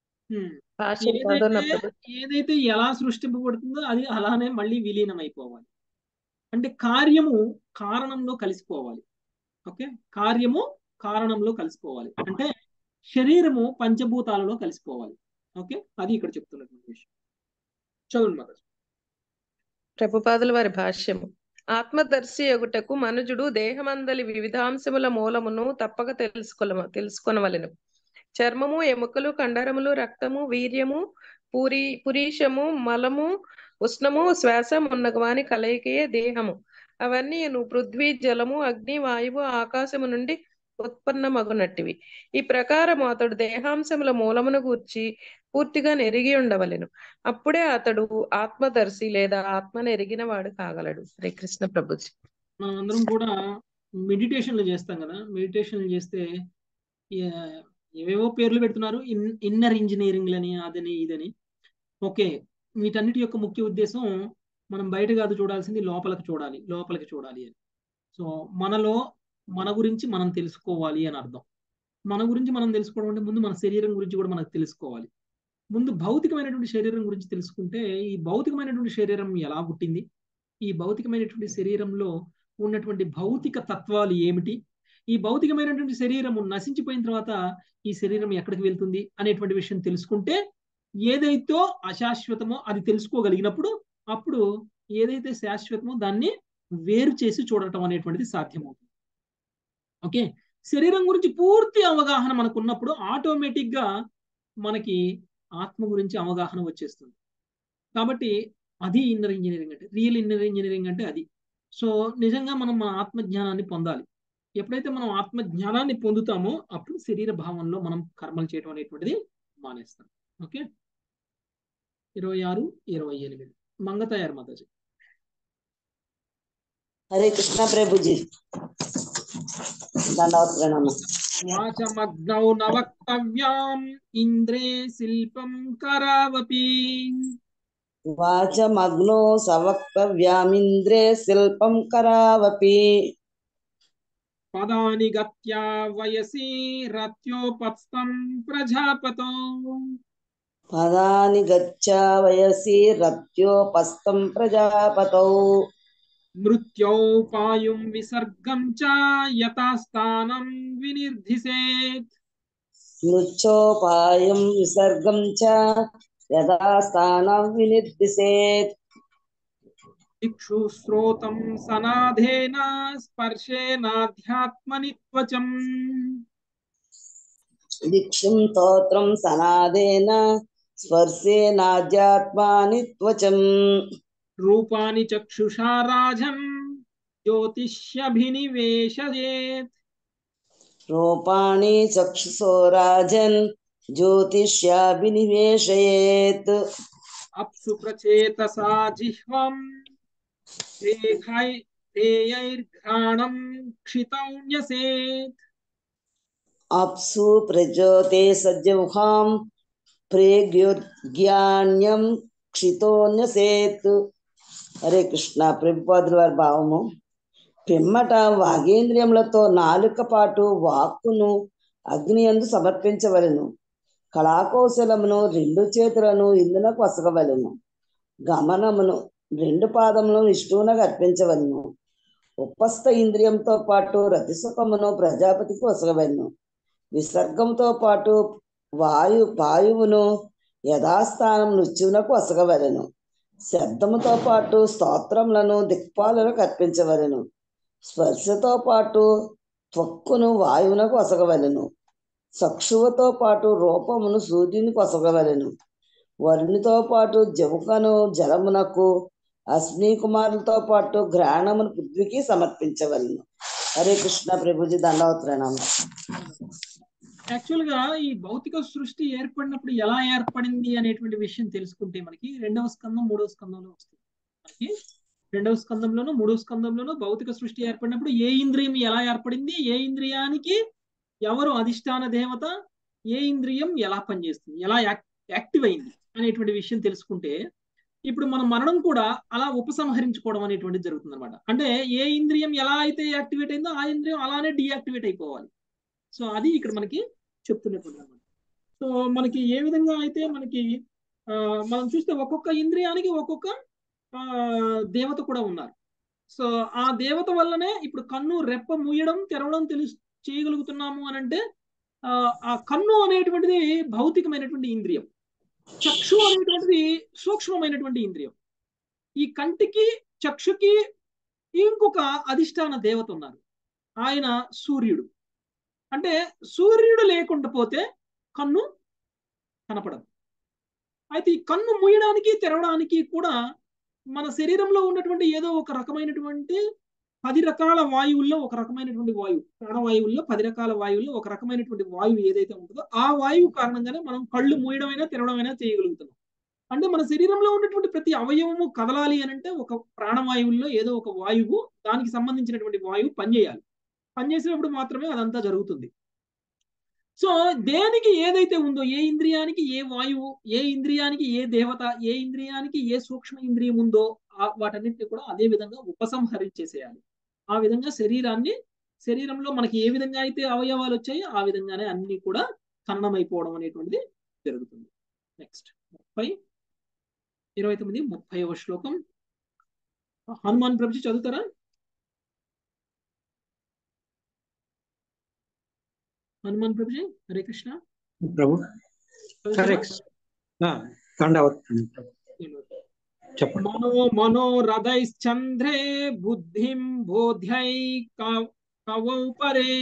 ఏదైతే ఎలా సృష్టింపబడుతుందో అది అలానే మళ్ళీ విలీనం అయిపోవాలి. అంటే కార్యము కారణంలో కలిసిపోవాలి. ఓకే, కార్యము కారణంలో కలిసిపోవాలి అంటే శరీరము పంచభూతాలలో కలిసిపోవాలి. ఓకే, అది ఇక్కడ చెప్తున్నటువంటి విషయం. చదువు మాతాజీ. ప్రభుపాదుల వారి భాష్యము: ఆత్మదర్శి యొగుటకు మనుజుడు దేహమందలి వివిధాంశముల మూలమును తప్పక తెలుసుకొనవలెను. చర్మము, ఎముకలు, కండరములు, రక్తము, వీర్యము, పురీషము, మలము, ఉష్ణము, శ్వాస మున్నగవాని కలయికయే దేహము. అవన్నీ పృథ్వీ, జలము, అగ్ని, వాయువు, ఆకాశము నుండి ఉత్పన్నమగునట్టివి. ఈ ప్రకారము అతడు దేహాంశముల మూలమును గూర్చి పూర్తిగా నెరిగి ఉండవలెను. అప్పుడే అతడు ఆత్మదర్శి లేదా ఆత్మను ఎరిగిన వాడు కాగలడు. హరే కృష్ణ ప్రభుజీ. మనం అందరం కూడా మెడిటేషన్లు చేస్తాం కదా, మెడిటేషన్లు చేస్తే ఏవేవో పేర్లు పెడుతున్నారు, ఇన్నర్ ఇంజనీరింగ్లని, అదని ఇదని. ఓకే, వీటన్నిటి యొక్క ముఖ్య ఉద్దేశం మనం బయట కాదు చూడాల్సింది, లోపలికి చూడాలి అని. సో మనలో మన గురించి మనం తెలుసుకోవాలి అని అర్థం. మన గురించి మనం తెలుసుకోవడం అంటే ముందు మన శరీరం గురించి కూడా మనకు తెలుసుకోవాలి. ముందు భౌతికమైనటువంటి శరీరం గురించి తెలుసుకుంటే, ఈ భౌతికమైనటువంటి శరీరం ఎలా పుట్టింది, ఈ భౌతికమైనటువంటి శరీరంలో ఉన్నటువంటి భౌతిక తత్వాలు ఏమిటి, ఈ భౌతికమైనటువంటి శరీరము నశించిపోయిన తర్వాత ఈ శరీరం ఎక్కడికి వెళ్తుంది అనేటువంటి విషయం తెలుసుకుంటే, ఏదైతే అశాశ్వతమో అది తెలుసుకోగలిగినప్పుడు అప్పుడు ఏదైతే శాశ్వతమో దాన్ని వేరు చేసి చూడటం అనేటువంటిది సాధ్యమవుతుంది. ఓకే, శరీరం గురించి పూర్తి అవగాహన మనకు ఉన్నప్పుడు ఆటోమేటిక్ గా మనకి ఆత్మ గురించి అవగాహన వచ్చేస్తుంది. కాబట్టి అది ఇన్నర్ ఇంజనీరింగ్ అంటే, రియల్ ఇన్నర్ ఇంజనీరింగ్ అంటే అది. సో నిజంగా మనం మన ఆత్మజ్ఞానాన్ని పొందాలి. ఎప్పుడైతే మనం ఆత్మజ్ఞానాన్ని పొందుతామో అప్పుడు శరీర భావంలో మనం కర్మలు చేయడం అనేటువంటిది మానేస్తాం. ఓకే, 26-28 మంగతాయారు మాతాజీ. హరే కృష్ణ ప్రభుజీ, దండవత్ ప్రణామం. వాచమగ్నౌ నవక్తవ్యాం ఇంద్రే శిల్పం కరావపి. వాచమగ్నో సవక్తవ్యామింద్రే శిల్పం కరావపి. పదాని గత్యా వయసి రత్యోపస్థం ప్రజాపతో. పదాని గచ్చా వయసి రత్యోపస్థం ప్రజాపతౌ. మృత్యోపాయుం విసర్గం చ యథాస్థానం వినిర్ధిసేత్. మృత్యోపాయం విసర్గం చ యథాస్థానం వినిర్దిశేత్. దిక్షు శ్రోతం సనాధేన స్పర్శేనాధ్యాత్మని త్వచం. దిక్షుం స్తోత్రం సనాదేన స్పర్శేనాధ్యాత్మాని త్వచం. రూపాని చక్షుషా రాజన్ జ్యోతిష్యభినివేశయేత్. రూపాణి చక్షుషో రాజన్ జ్యోతిష్యాభినివేశయేత్. అప్సు ప్రచేతసా జిహ్వం ఘ్రాణం క్షితౌన్యసేత్. అప్సు ప్రజోతే సజ్జౌహాం ప్రేగ్యోర్జ్ఞాన్యం క్షితోన్యసేత్. హరే కృష్ణ. ప్రభుపాదుల వారి భావము: పిమ్మట వాగేంద్రియములతో నాలుక పాటు వాక్కును అగ్ని యందు సమర్పించవలెను. కళాకౌశలమును 2 చేతులను ఇందునకు వసగవలెను. గమనమును 2 పాదములను విష్ణువునకు అర్పించవలెను. ఉపస్థ ఇంద్రియంతో పాటు రతిసుఖమును ప్రజాపతికి వసగవలెను. విసర్గంతో పాటు వాయువును యథాస్థానం నృత్యునకు వసగవలెను. శబ్దముతో పాటు స్తోత్రములను దిక్పాలకు అర్పించవలెను. స్పర్శతో పాటు త్వక్కును వాయువునకు వసగవలెను. చక్షువుతో పాటు రూపమును సూర్యునికి వసగవలెను. వరునితో పాటు జముకను జలమునకు, అశ్విని కుమారులతో పాటు ఘ్రాణమును పృథ్వీకి సమర్పించవలెను. హరే కృష్ణ. ప్రభుజీ దండవత్ ప్రణామం. యాక్చువల్ గా ఈ భౌతిక సృష్టి ఏర్పడినప్పుడు ఎలా ఏర్పడింది అనేటువంటి విషయం తెలుసుకుంటే మనకి 2వ స్కందం 3వ స్కందంలో వస్తుంది. మనకి 2వ స్కందంలోనూ 3వ స్కందంలోనూ భౌతిక సృష్టి ఏర్పడినప్పుడు ఏ ఇంద్రియం ఎలా ఏర్పడింది, ఏ ఇంద్రియానికి ఎవరు అధిష్టాన దేవత, ఏ ఇంద్రియం ఎలా పనిచేస్తుంది, ఎలా యాక్టివ్ అయింది అనేటువంటి విషయం తెలుసుకుంటే ఇప్పుడు మన మరణం కూడా అలా ఉపసంహరించుకోవడం అనేటువంటిది జరుగుతుంది అనమాట. అంటే ఏ ఇంద్రియం ఎలా అయితే యాక్టివేట్ అయిందో ఆ ఇంద్రియం అలానే డీయాక్టివేట్ అయిపోవాలి. సో అది ఇక్కడ మనకి చెప్తున్నటువంటి అనమాట. సో మనకి ఏ విధంగా అయితే మనకి మనం చూస్తే ఒక్కొక్క ఇంద్రియానికి ఒక్కొక్క దేవత కూడా ఉన్నారు. సో ఆ దేవత వల్లనే ఇప్పుడు కన్ను రెప్ప మూయడం తెరవడం చేయగలుగుతున్నాము అని అంటే ఆ కన్ను అనేటువంటిది భౌతికమైనటువంటి ఇంద్రియం, చక్షు అనేటువంటిది సూక్ష్మమైనటువంటి ఇంద్రియం. ఈ కంటికి చక్షుకి ఇంకొక అధిష్టాన దేవత ఉన్నారు, ఆయన సూర్యుడు. అంటే సూర్యుడు లేకుండా పోతే కన్ను కనపడదు. అయితే ఈ కన్ను మూయడానికి తెరవడానికి కూడా మన శరీరంలో ఉన్నటువంటి ఏదో ఒక రకమైనటువంటి 10 రకాల వాయువుల్లో ఒక రకమైనటువంటి వాయువు, ప్రాణవాయువుల్లో 10 రకాల వాయువుల్లో ఒక రకమైనటువంటి వాయువు ఏదైతే ఉంటుందో ఆ వాయువు కారణంగానే మనం కళ్ళు మూయడమైనా తెరవడమైనా చేయగలుగుతున్నాం. అంటే మన శరీరంలో ఉన్నటువంటి ప్రతి అవయవము కదలాలి అని అంటే ఒక ప్రాణవాయువుల్లో ఏదో ఒక వాయువు, దానికి సంబంధించినటువంటి వాయువు పనిచేయాలి. పనిచేసినప్పుడు మాత్రమే అదంతా జరుగుతుంది. సో దేనికి ఏదైతే ఉందో, ఏ ఇంద్రియానికి ఏ వాయువు, ఏ ఇంద్రియానికి ఏ దేవత, ఏ ఇంద్రియానికి ఏ సూక్ష్మ ఇంద్రియం ఉందో వాటన్నిటిని కూడా అదే విధంగా ఉపసంహరించేసేయాలి. ఆ విధంగా శరీరంలో మనకి ఏ విధంగా అయితే అవయవాలు వచ్చాయో ఆ విధంగానే అన్ని కూడా ఖననమైపోవడం అనేటువంటిది జరుగుతుంది. నెక్స్ట్ 29 శ్లోకం. హనుమాన్ ప్రభుజీ చదువుతారా? హనుమాన్ ప్రభుజీ, హరే కృష్ణ. ప్రభు హరే చెప్పండి. మనోరథైశ్చంద్రే బుద్ధిం బోధ్యై కవౌ పరే.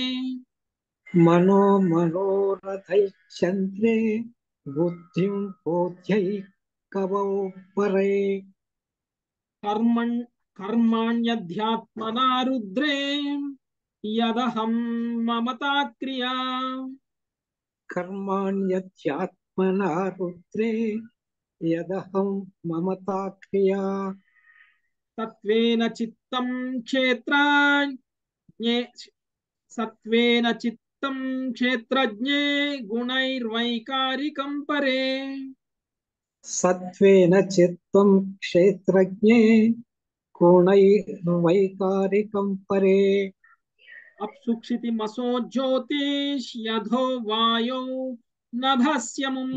మనోరథైశ్చంద్రే బుద్ధిం బోధ్యై కవౌ పరే. కర్మాణ్యధ్యాత్మనా రుద్రే యదహం మమతా క్రియా. కర్మాణ్యధ్యాత్మనా రుద్రే యదహం మమతా క్రియా. సత్వేన చిత్తం క్షేత్రజ్ఞే గుణైర్వైకారికం పరే. సత్వేన చిత్తం క్షేత్రజ్ఞే గుణైర్వైకారికం పరే. అప్సుక్షితిమసో జ్యోతిష్యధో వాయౌ నభస్యముం.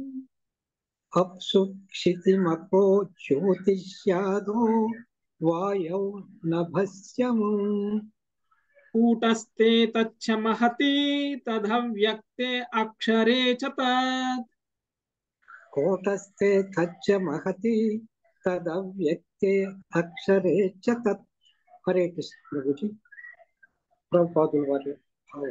అప్సుక్షితిమపో జ్యోతిష్యాదో వాయౌ నభస్యముం. కూటస్థే తచ్చ మహతి తదవ్యక్తే అక్షరే చ తత్. కూటస్థే తచ్చ మహతి తదవ్యక్తే అక్షరే చ తత్. హరే కృష్ణ ప్రభుజీ. ప్రభుపాదుల వారి భావం.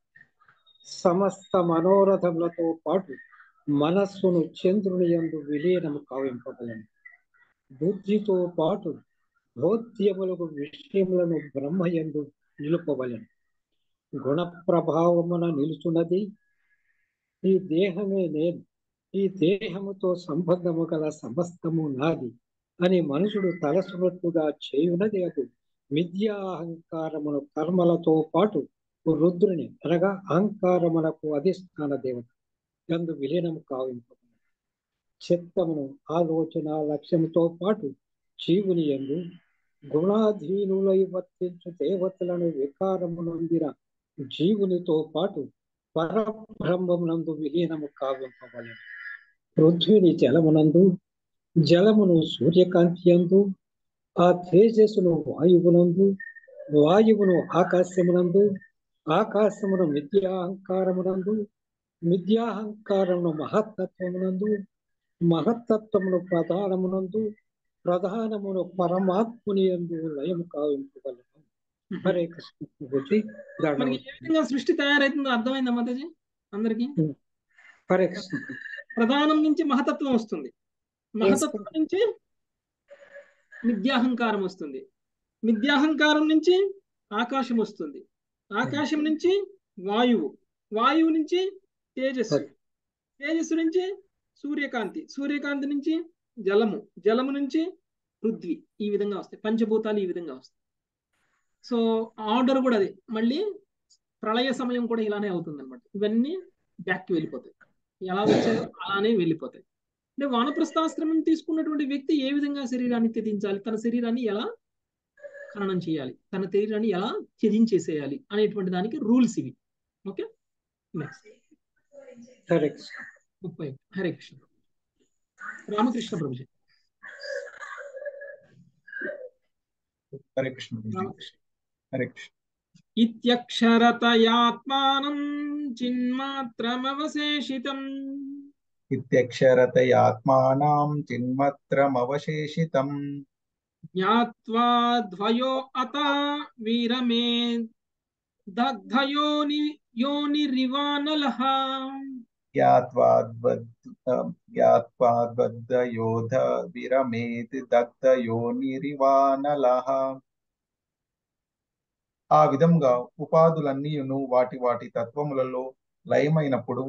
సమస్త మనోరథములతో పాటు మనస్సును చంద్రుని యందు విలీనము కావింపగలను. బుద్ధితో పాటు బోధ్యములకు విషయములను బ్రహ్మయందు నిలుపవలను. గుణ ప్రభావమున నిలుచున్నది ఈ దేహమే నేను, ఈ దేహముతో సంబంధము గల సమస్తము నాది అని మనుషుడు తలసునట్టుగా చేయునది అది మిథ్యా అహంకారమును కర్మలతో పాటు రుద్రుని అనగా అహంకారమునకు అధిష్టాన దేవత యందు విలీనము కావింపగలను. చిత్తమును ఆలోచన లక్ష్యముతో పాటు జీవుని యందు గుణాధీనులై వర్తించు దేవతలను వికారమునందిన జీవునితో పాటు పరబ్రహ్మమునందు విలీనము కావింపవలను. పృథ్వీని జలమునందు, జలమును సూర్యకాంతి యందు, ఆ తేజస్సును వాయువునందు, వాయువును ఆకాశమునందు, ఆకాశమును మిథ్యాహంకారమునందు, మిథ్యాహంకారమును మహత్తత్వమునందు, మహత్తత్వమును ప్రధానమునందు, ప్రధానమును పరమాత్ముని యందు లయము కావింపగలను. హరే కృష్ణ ప్రభుజీ. మనకి ఏ విధంగా సృష్టి తయారైతుందో అర్థమైందా మాతాజీ అందరికి? హరే కృష్ణ. ప్రధానం నుంచి మహతత్వం వస్తుంది, మహతత్వం నుంచి మిథ్యాహంకారం వస్తుంది, మిథ్యాహంకారం నుంచి ఆకాశం వస్తుంది, ఆకాశం నుంచి వాయువు, వాయువు నుంచి తేజస్సు, తేజస్సు నుంచి సూర్యకాంతి, సూర్యకాంతి నుంచి జలము, జలము నుంచి పృథ్వీ. ఈ విధంగా వస్తాయి పంచభూతాలు, ఈ విధంగా వస్తాయి. సో ఆర్డర్ కూడా అదే. మళ్ళీ ప్రళయ సమయం కూడా ఇలానే అవుతుంది అనమాట. ఇవన్నీ బ్యాక్కి వెళ్ళిపోతాయి, ఎలా వచ్చాయో అలానే వెళ్ళిపోతాయి. అంటే వానప్రస్థాశ్రమం తీసుకున్నటువంటి వ్యక్తి ఏ విధంగా శరీరాన్ని త్యజించాలి, తన శరీరాన్ని ఎలా ఖననం చేయాలి, తన శరీరాన్ని ఎలా త్యజించేసేయాలి అనేటువంటి దానికి రూల్స్ ఇవి. Okay, next. హరే కృష్ణ. 30. హరే కృష్ణ. రామకృష్ణ ప్రభుజీ. హరే కృష్ణ. హరే కృష్ణ. ఇత్యక్షరతయాత్మానం చిన్మాత్రమవశేషితం. ఇత్యక్షరతయాత్మానం చిన్మాత్రమవశేషితం. జ్ఞాత్వా ద్వయో అత వీరమే దగ్ధయోనిరివానలః. జ్ఞాత్వాద్వద్యోధ విరమేత్ దగ్ధయోనిరివానలః. ఆ విధంగా ఉపాధులన్నీయును వాటి వాటి తత్వములలో లయమైనప్పుడు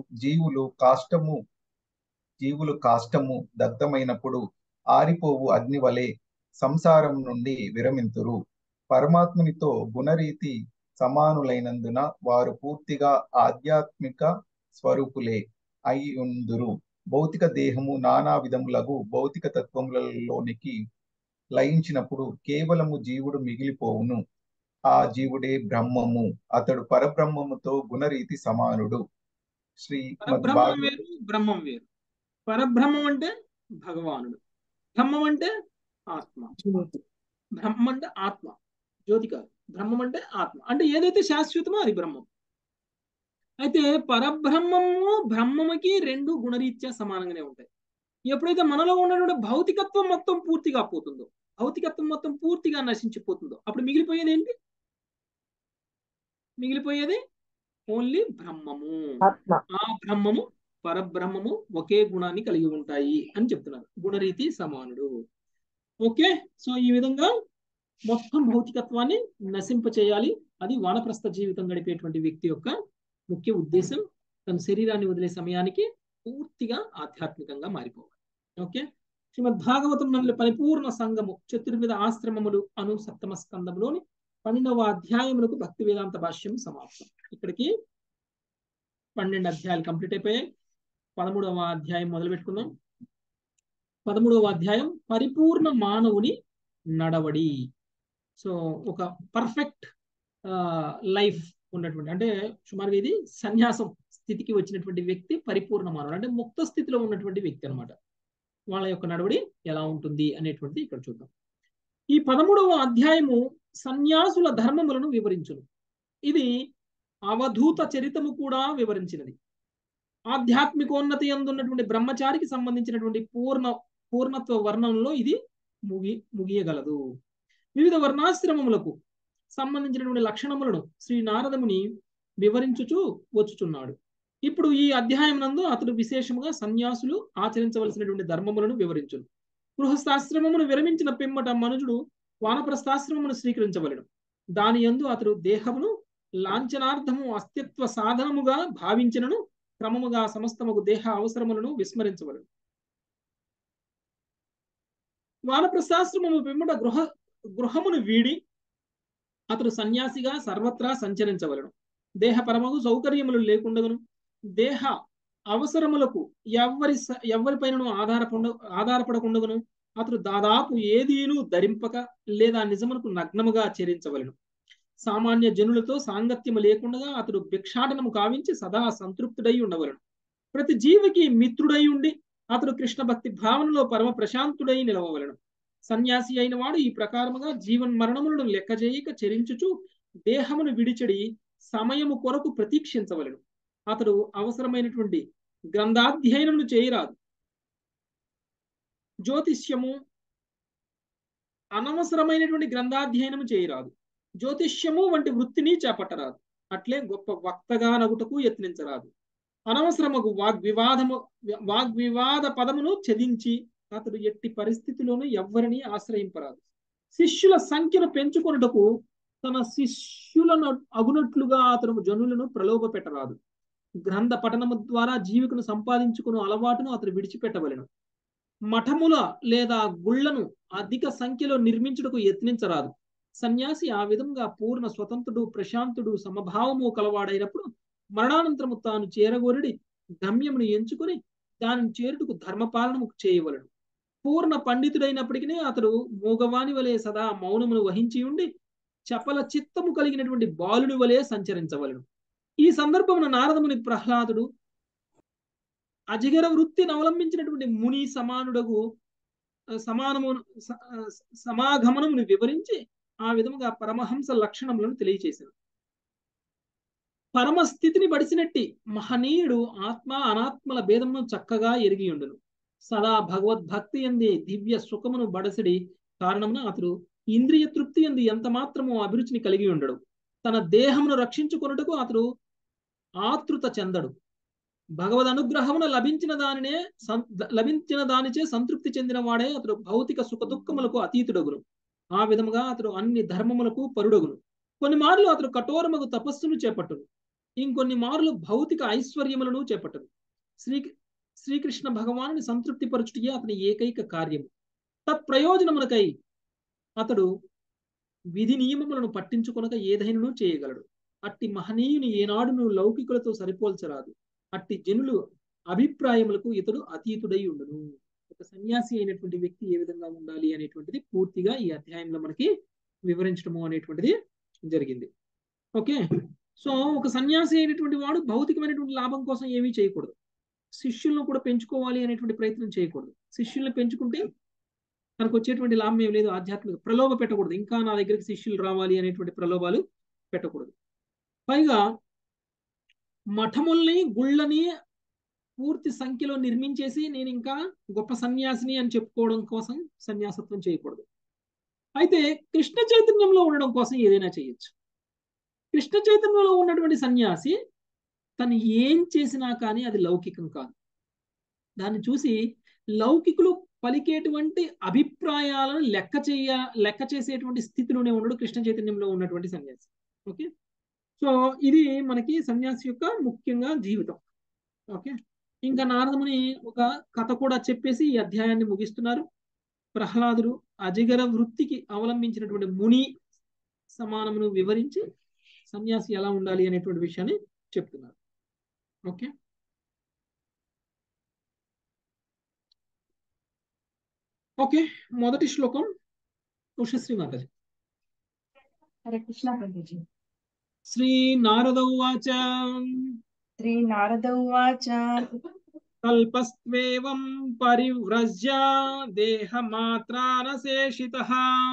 జీవులు కాష్టము దగ్ధమైనప్పుడు ఆరిపోవు అగ్ని వలె సంసారం నుండి విరమింతురు. పరమాత్మునితో గుణరీతి సమానులైనందున వారు పూర్తిగా ఆధ్యాత్మిక స్వరూపులే అయి ఉందురు. భౌతిక దేహము నానా విధములగు భౌతిక తత్వములలోనికి లయించినప్పుడు కేవలము జీవుడు మిగిలిపోవును. ఆ జీవుడే బ్రహ్మము. అతడు పరబ్రహ్మముతో గుణరీతి సమానుడు. పరబ్రహ్మం వేరు, బ్రహ్మం వేరు. పరబ్రహ్మం అంటే భగవానుడు, బ్రహ్మం అంటే ఆత్మ. బ్రహ్మం అంటే ఆత్మ, జ్యోతి కాదు. బ్రహ్మం అంటే ఆత్మ, అంటే ఏదైతే శాశ్వతమో అది బ్రహ్మం. అయితే పరబ్రహ్మము బ్రహ్మముకి రెండు గుణరీత్యా సమానంగానే ఉంటాయి. ఎప్పుడైతే మనలో ఉన్నటువంటి భౌతికత్వం మొత్తం పూర్తిగా పోతుందో, భౌతికత్వం మొత్తం పూర్తిగా నశించిపోతుందో, అప్పుడు మిగిలిపోయేది ఏంటి? మిగిలిపోయేది ఓన్లీ బ్రహ్మము. ఆ బ్రహ్మము పరబ్రహ్మము ఒకే గుణాన్ని కలిగి ఉంటాయి అని చెప్తున్నారు. గుణరీతి సమానుడు. ఓకే, సో ఈ విధంగా మొత్తం భౌతికత్వాన్ని నశింపచేయాలి. అది వానప్రస్థ జీవితం గడిపేటువంటి వ్యక్తి యొక్క ముఖ్య ఉద్దేశం. తన శరీరాన్ని వదిలే సమయానికి పూర్తిగా ఆధ్యాత్మికంగా మారిపోవాలి. ఓకే, శ్రీమద్ భాగవతం నందు పరిపూర్ణ సంఘము చతుర్విధ ఆశ్రమములు అను సప్తమ స్కందంలోని 12వ అధ్యాయములకు భక్తి వేదాంత భాష్యం సమాప్తం. ఇక్కడికి 12 అధ్యాయాలు కంప్లీట్ అయిపోయాయి. 13వ అధ్యాయం మొదలు పెట్టుకుందాం. 13వ అధ్యాయం పరిపూర్ణ మానవుని నడవడి. సో ఒక పర్ఫెక్ట్ లైఫ్ ఉన్నటువంటి, అంటే సుమారుగా ఇది సన్యాసం స్థితికి వచ్చినటువంటి వ్యక్తి పరిపూర్ణ మానవుడు, అంటే ముక్త స్థితిలో ఉన్నటువంటి వ్యక్తి అనమాట. వాళ్ళ యొక్క నడవడి ఎలా ఉంటుంది అనేటువంటిది ఇక్కడ చూద్దాం. ఈ 13వ అధ్యాయము సన్యాసుల ధర్మములను వివరించును. ఇది అవధూత చరితము కూడా వివరించినది. ఆధ్యాత్మికోన్నతి అందున్నటువంటి బ్రహ్మచారికి సంబంధించినటువంటి పూర్ణత్వ వర్ణంలో ఇది ముగియగలదు. వివిధ వర్ణాశ్రమములకు సంబంధించినటువంటి లక్షణములను శ్రీ నారదముని వివరించుచు వచ్చుచున్నాడు. ఇప్పుడు ఈ అధ్యాయం నందు అతడు విశేషముగా సన్యాసులు ఆచరించవలసినటువంటి ధర్మములను వివరించును. గృహస్థాశ్రమమును విరమించిన పిమ్మట మనుజుడు వానప్రస్థాశ్రమమును స్వీకరించవలెను. దాని యందు అతడు దేహమును లాంఛనార్థము అస్తిత్వ సాధనముగా భావించినను క్రమముగా సమస్తముకు దేహ అవసరములను విస్మరించవలెను. వానప్రస్థాశ్రమము పిమ్మట గృహమును వీడి అతడు సన్యాసిగా సర్వత్రా సంచరించవలెను. దేహపరమగు సౌకర్యములు లేకుండగను దేహ అవసరములకు ఎవరిపైనను ఆధారపడకుండగను అతడు దాదాపు ఏదీను ధరింపక లేదా నిజమునకు నగ్నముగా చరించవలెను. సామాన్య జనులతో సాంగత్యము లేకుండా అతడు భిక్షాటనము కావించి సదా సంతృప్తుడై ఉండవలెను. ప్రతి జీవికి మిత్రుడై ఉండి అతడు కృష్ణ భక్తి భావనలో పరమ ప్రశాంతుడై నిలవవలెను. సన్యాసి అయిన వాడు ఈ ప్రకారముగా జీవన్మరణములను లెక్కజేయక చరించుచు దేహమును విడిచెడి సమయము కొరకు ప్రతీక్షించవలెను. అతడు అవసరమైనటువంటి గ్రంథాధ్యయనమును చేయరాదు. జ్యోతిష్యము అనవసరమైనటువంటి గ్రంథాధ్యయనము చేయరాదు. జ్యోతిష్యము వంటి వృత్తిని చేపట్టరాదు. అట్లే గొప్ప వక్తగా నగుటకు యత్నించరాదు. అనవసరముకు వాగ్వివాద పదమును ఛేదించి అతడు ఎట్టి పరిస్థితిలోనూ ఎవ్వరిని ఆశ్రయింపరాదు. శిష్యుల సంఖ్యను పెంచుకొనుటకు తన శిష్యులను అగునట్లుగా అతను జనులను ప్రలోభ పెట్టరాదు. గ్రంథ పఠనము ద్వారా జీవికను సంపాదించుకుని అలవాటును అతడు విడిచిపెట్టవలెను. మఠముల లేదా గుళ్లను అధిక సంఖ్యలో నిర్మించుటకు యత్నించరాదు. సన్యాసి ఆ విధంగా పూర్ణ స్వతంత్రుడు, ప్రశాంతుడు, సమభావము కలవాడైనప్పుడు మరణానంతరము తాను చేరగోరిడి గమ్యమును ఎంచుకొని దానిని చేరుటకు ధర్మపాలనము చేయవలెను. పూర్ణ పండితుడైనప్పటికీ అతడు మూగవాని వలె సదా మౌనమును వహించి ఉండి చపల చిత్తము కలిగినటువంటి బాలుని వలె సంచరించవలెను. ఈ సందర్భమున నారదముని ప్రహ్లాదుడు అజిగర వృత్తిని అవలంబించినటువంటి ముని సమాగమనమును వివరించి ఆ విధముగా పరమహంస లక్షణములను తెలియచేశారు. పరమస్థితిని బడిసినట్టి మహనీయుడు ఆత్మ అనాత్మల భేదమును చక్కగా ఎరిగి ఉండును. సదా భగవద్భక్తి ఎందే దివ్య సుఖమును బడసిడి కారణమున అతడు ఇంద్రియ తృప్తి ఎందు ఎంత మాత్రము అభిరుచిని కలిగి ఉండడు. తన దేహమును రక్షించుకొనుటకు అతడు ఆతృత చెందడు. భగవద్ అనుగ్రహమున లభించిన దానిచే సంతృప్తి చెందిన వాడే అతడు భౌతిక సుఖ దుఃఖములకు అతీతుడగును. ఆ విధముగా అతడు అన్ని ధర్మములకు పరుడగును. కొన్ని మార్లు అతడు కఠోరముగు తపస్సును చేపట్టును. ఇంకొన్ని మార్లు భౌతిక ఐశ్వర్యములను చేపట్టును. శ్రీకృష్ణ భగవానుని సంతృప్తి పరచుటయే అతని ఏకైక కార్యము. తత్ప్రయోజనమునకై అతడు విధి నియమములను పట్టించుకొనక ఏదైనను చేయగలడు. అట్టి మహనీయుని ఏనాడును లౌకికులతో సరిపోల్చరాదు. అట్టి జనులు అభిప్రాయములకు ఇతడు అతీతుడై ఉండును. ఒక సన్యాసి అయినటువంటి వ్యక్తి ఏ విధంగా ఉండాలి అనేటువంటిది పూర్తిగా ఈ అధ్యాయంలో మనకి వివరించడము అనేటువంటిది జరిగింది. ఓకే, సో ఒక సన్యాసి అయినటువంటి వాడు భౌతికమైనటువంటి లాభం కోసం ఏమీ చేయకూడదు. శిష్యులను కూడా పెంచుకోవాలి అనేటువంటి ప్రయత్నం చేయకూడదు. శిష్యుల్ని పెంచుకుంటే తనకు వచ్చేటువంటి లాభం ఏం లేదు. ఆధ్యాత్మిక ప్రలోభ పెట్టకూడదు. ఇంకా నా దగ్గరికి శిష్యులు రావాలి అనేటువంటి ప్రలోభాలు పెట్టకూడదు. పైగా మఠముల్ని గుళ్ళని పూర్తి సంఖ్యలో నిర్మించేసి నేను ఇంకా గొప్ప సన్యాసిని అని చెప్పుకోవడం కోసం సన్యాసత్వం చేయకూడదు. అయితే కృష్ణ చైతన్యంలో ఉండడం కోసం ఏదైనా చేయొచ్చు. కృష్ణ చైతన్యంలో ఉన్నటువంటి సన్యాసి తను ఏం చేసినా కానీ అది లౌకికం కాదు. దాన్ని చూసి లౌకికులు పలికేటువంటి అభిప్రాయాలను లెక్క చేసేటువంటి స్థితిలోనే ఉండడు కృష్ణ చైతన్యంలో ఉన్నటువంటి సన్యాసి. ఓకే, సో ఇది మనకి సన్యాసి యొక్క ముఖ్యంగా జీవితం. ఓకే, ఇంకా నారదముని ఒక కథ కూడా చెప్పేసి ఈ అధ్యాయాన్ని ముగిస్తున్నారు. ప్రహ్లాదుడు అజగర వృత్తికి అవలంబించినటువంటి ముని సమానమును వివరించి సన్యాసి ఎలా ఉండాలి అనేటువంటి విషయాన్ని చెప్తున్నారు. ఓకే, ఓకే, మొదటి శ్లోకం ఉషశ్రీ మాతాజీ. హరే కృష్ణ ప్రభుజీ. శ్రీ నారద ఉవాచ. శ్రీ నారద ఉవాచ. కల్పస్త్వేవం పరివ్రజ్య దేహమాత్రానశేషితః.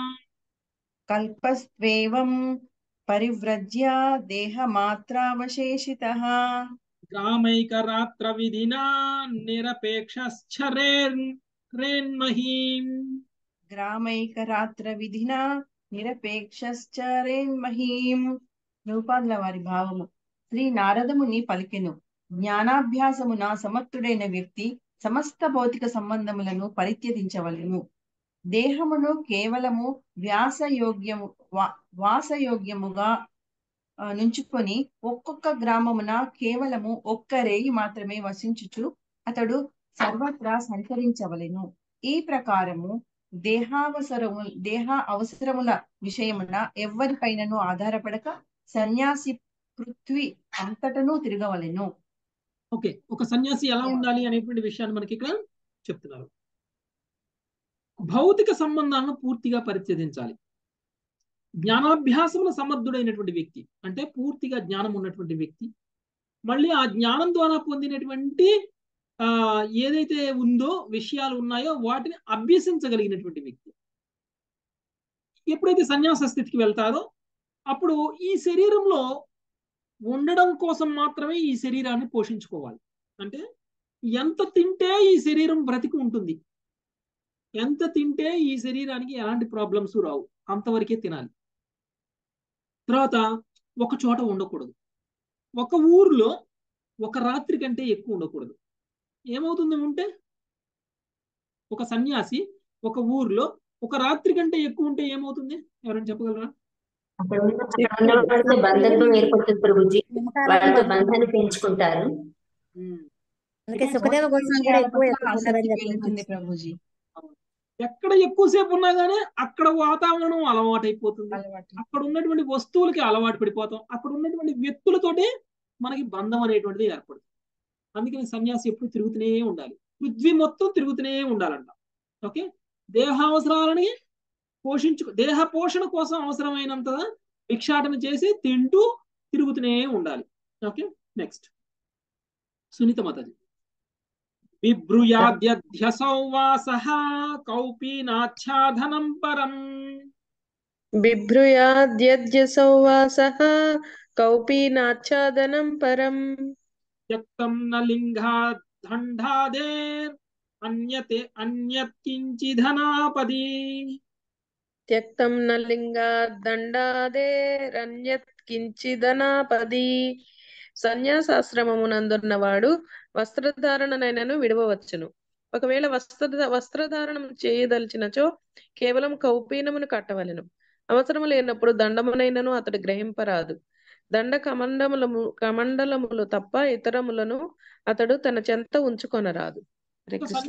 కల్పస్త్వేవం పరివ్రజ్య దేహమాత్రావశేషితః. గ్రామైకరాత్ర విధినా నిరపేక్షశ్చరేన్మహీం. గ్రామైకరాత్ర విధినా నిరపేక్షశ్చరేన్మహీం. రూపాదుల వారి భావము. శ్రీ నారదముని పలికెను, జ్ఞానాభ్యాసమున సమర్థుడైన వ్యక్తి సమస్త భౌతిక సంబంధములను పరిత్యజించవలెను. దేహమును కేవలము వాసయోగ్యముగా నుంచుకొని ఒక్కొక్క గ్రామమున కేవలము ఒక్క రేయి మాత్రమే వసించుచు అతడు సర్వత్రా సంచరించవలెను. ఈ ప్రకారము దేహ అవసరముల విషయమున ఎవ్వరిపైనను ఆధారపడక సన్యాసి పృథ్వీ అంతటను తిరగవలెను. ఓకే, ఒక సన్యాసి ఎలా ఉండాలి అనేటువంటి విషయాన్ని మనకి ఇక్కడ చెప్తున్నారు. భౌతిక సంబంధాలను పూర్తిగా పరిత్యజించాలి. జ్ఞానాభ్యాసముల సమర్థుడైనటువంటి వ్యక్తి అంటే పూర్తిగా జ్ఞానం ఉన్నటువంటి వ్యక్తి, మళ్ళీ ఆ జ్ఞానం ద్వారా పొందినటువంటి ఏదైతే ఉందో విషయాలు ఉన్నాయో వాటిని అభ్యసించగలిగినటువంటి వ్యక్తి ఎప్పుడైతే సన్యాస స్థితికి వెళ్తారో అప్పుడు ఈ శరీరంలో ఉండడం కోసం మాత్రమే ఈ శరీరాన్ని పోషించుకోవాలి. అంటే ఎంత తింటే ఈ శరీరం బ్రతికి ఉంటుంది, ఎంత తింటే ఈ శరీరానికి ఎలాంటి ప్రాబ్లమ్స్ రావు అంతవరకే తినాలి. తర్వాత ఒక చోట ఉండకూడదు. ఒక ఊర్లో ఒక రాత్రి కంటే ఎక్కువ ఉండకూడదు. ఏమవుతుంది ఉంటే ఒక సన్యాసి ఒక ఊర్లో ఒక రాత్రి కంటే ఎక్కువ ఉంటే ఏమవుతుంది ఎవరైనా చెప్పగలరా? బంధత్వం ఏర్పడుతుంది ప్రభుజీ, వాళ్ళతో బంధాన్ని పెంచుకుంటారు. సుఖదేవ గోస్వామి కూడా ఎక్కువ ప్రభుజీ. ఎక్కడ ఎక్కువసేపు ఉన్నా గానీ అక్కడ వాతావరణం అలవాటు అయిపోతుంది, అక్కడ ఉన్నటువంటి వస్తువులకి అలవాటు పడిపోతాం, అక్కడ ఉన్నటువంటి వ్యక్తులతోటి మనకి బంధం అనేటువంటిది ఏర్పడుతుంది. అందుకని సన్యాసి ఎప్పుడు తిరుగుతూనే ఉండాలి, పృథ్వీ మొత్తం తిరుగుతూనే ఉండాలంట. ఓకే, దేహావసరాలని దేహ పోషణ కోసం అవసరమైనంత భిక్షాటన చేసి తింటూ తిరుగుతూనే ఉండాలి. Okay, next Sunitha Mataji. బిభ్రూయాద్యధ్యసౌ వాసః కౌపీనాచ్ఛాదనం పరం. బిభ్రూయాద్యధ్యసౌ వాసః కౌపీనాచ్ఛాదనం పరం. త్యక్తం న లింగాద్ దండాదేర్ అన్యత్ కించిదనాపది. త్యక్తం న లింగాద్ దండాదేరన్యత్ కించిదనాపది. సన్యాసాశ్రమమునందున్నవాడు వస్త్రధారణనైనను విడవవచ్చును. ఒకవేళ వస్త్రధారణం చేయదలిచినచో కేవలం కౌపీనమును కట్టవలెను. అవసరము లేనప్పుడు దండమునైనను అతడు గ్రహింపరాదు. దండ కమండలములు తప్ప ఇతరములను అతడు తన చెంత ఉంచుకొనరాదు.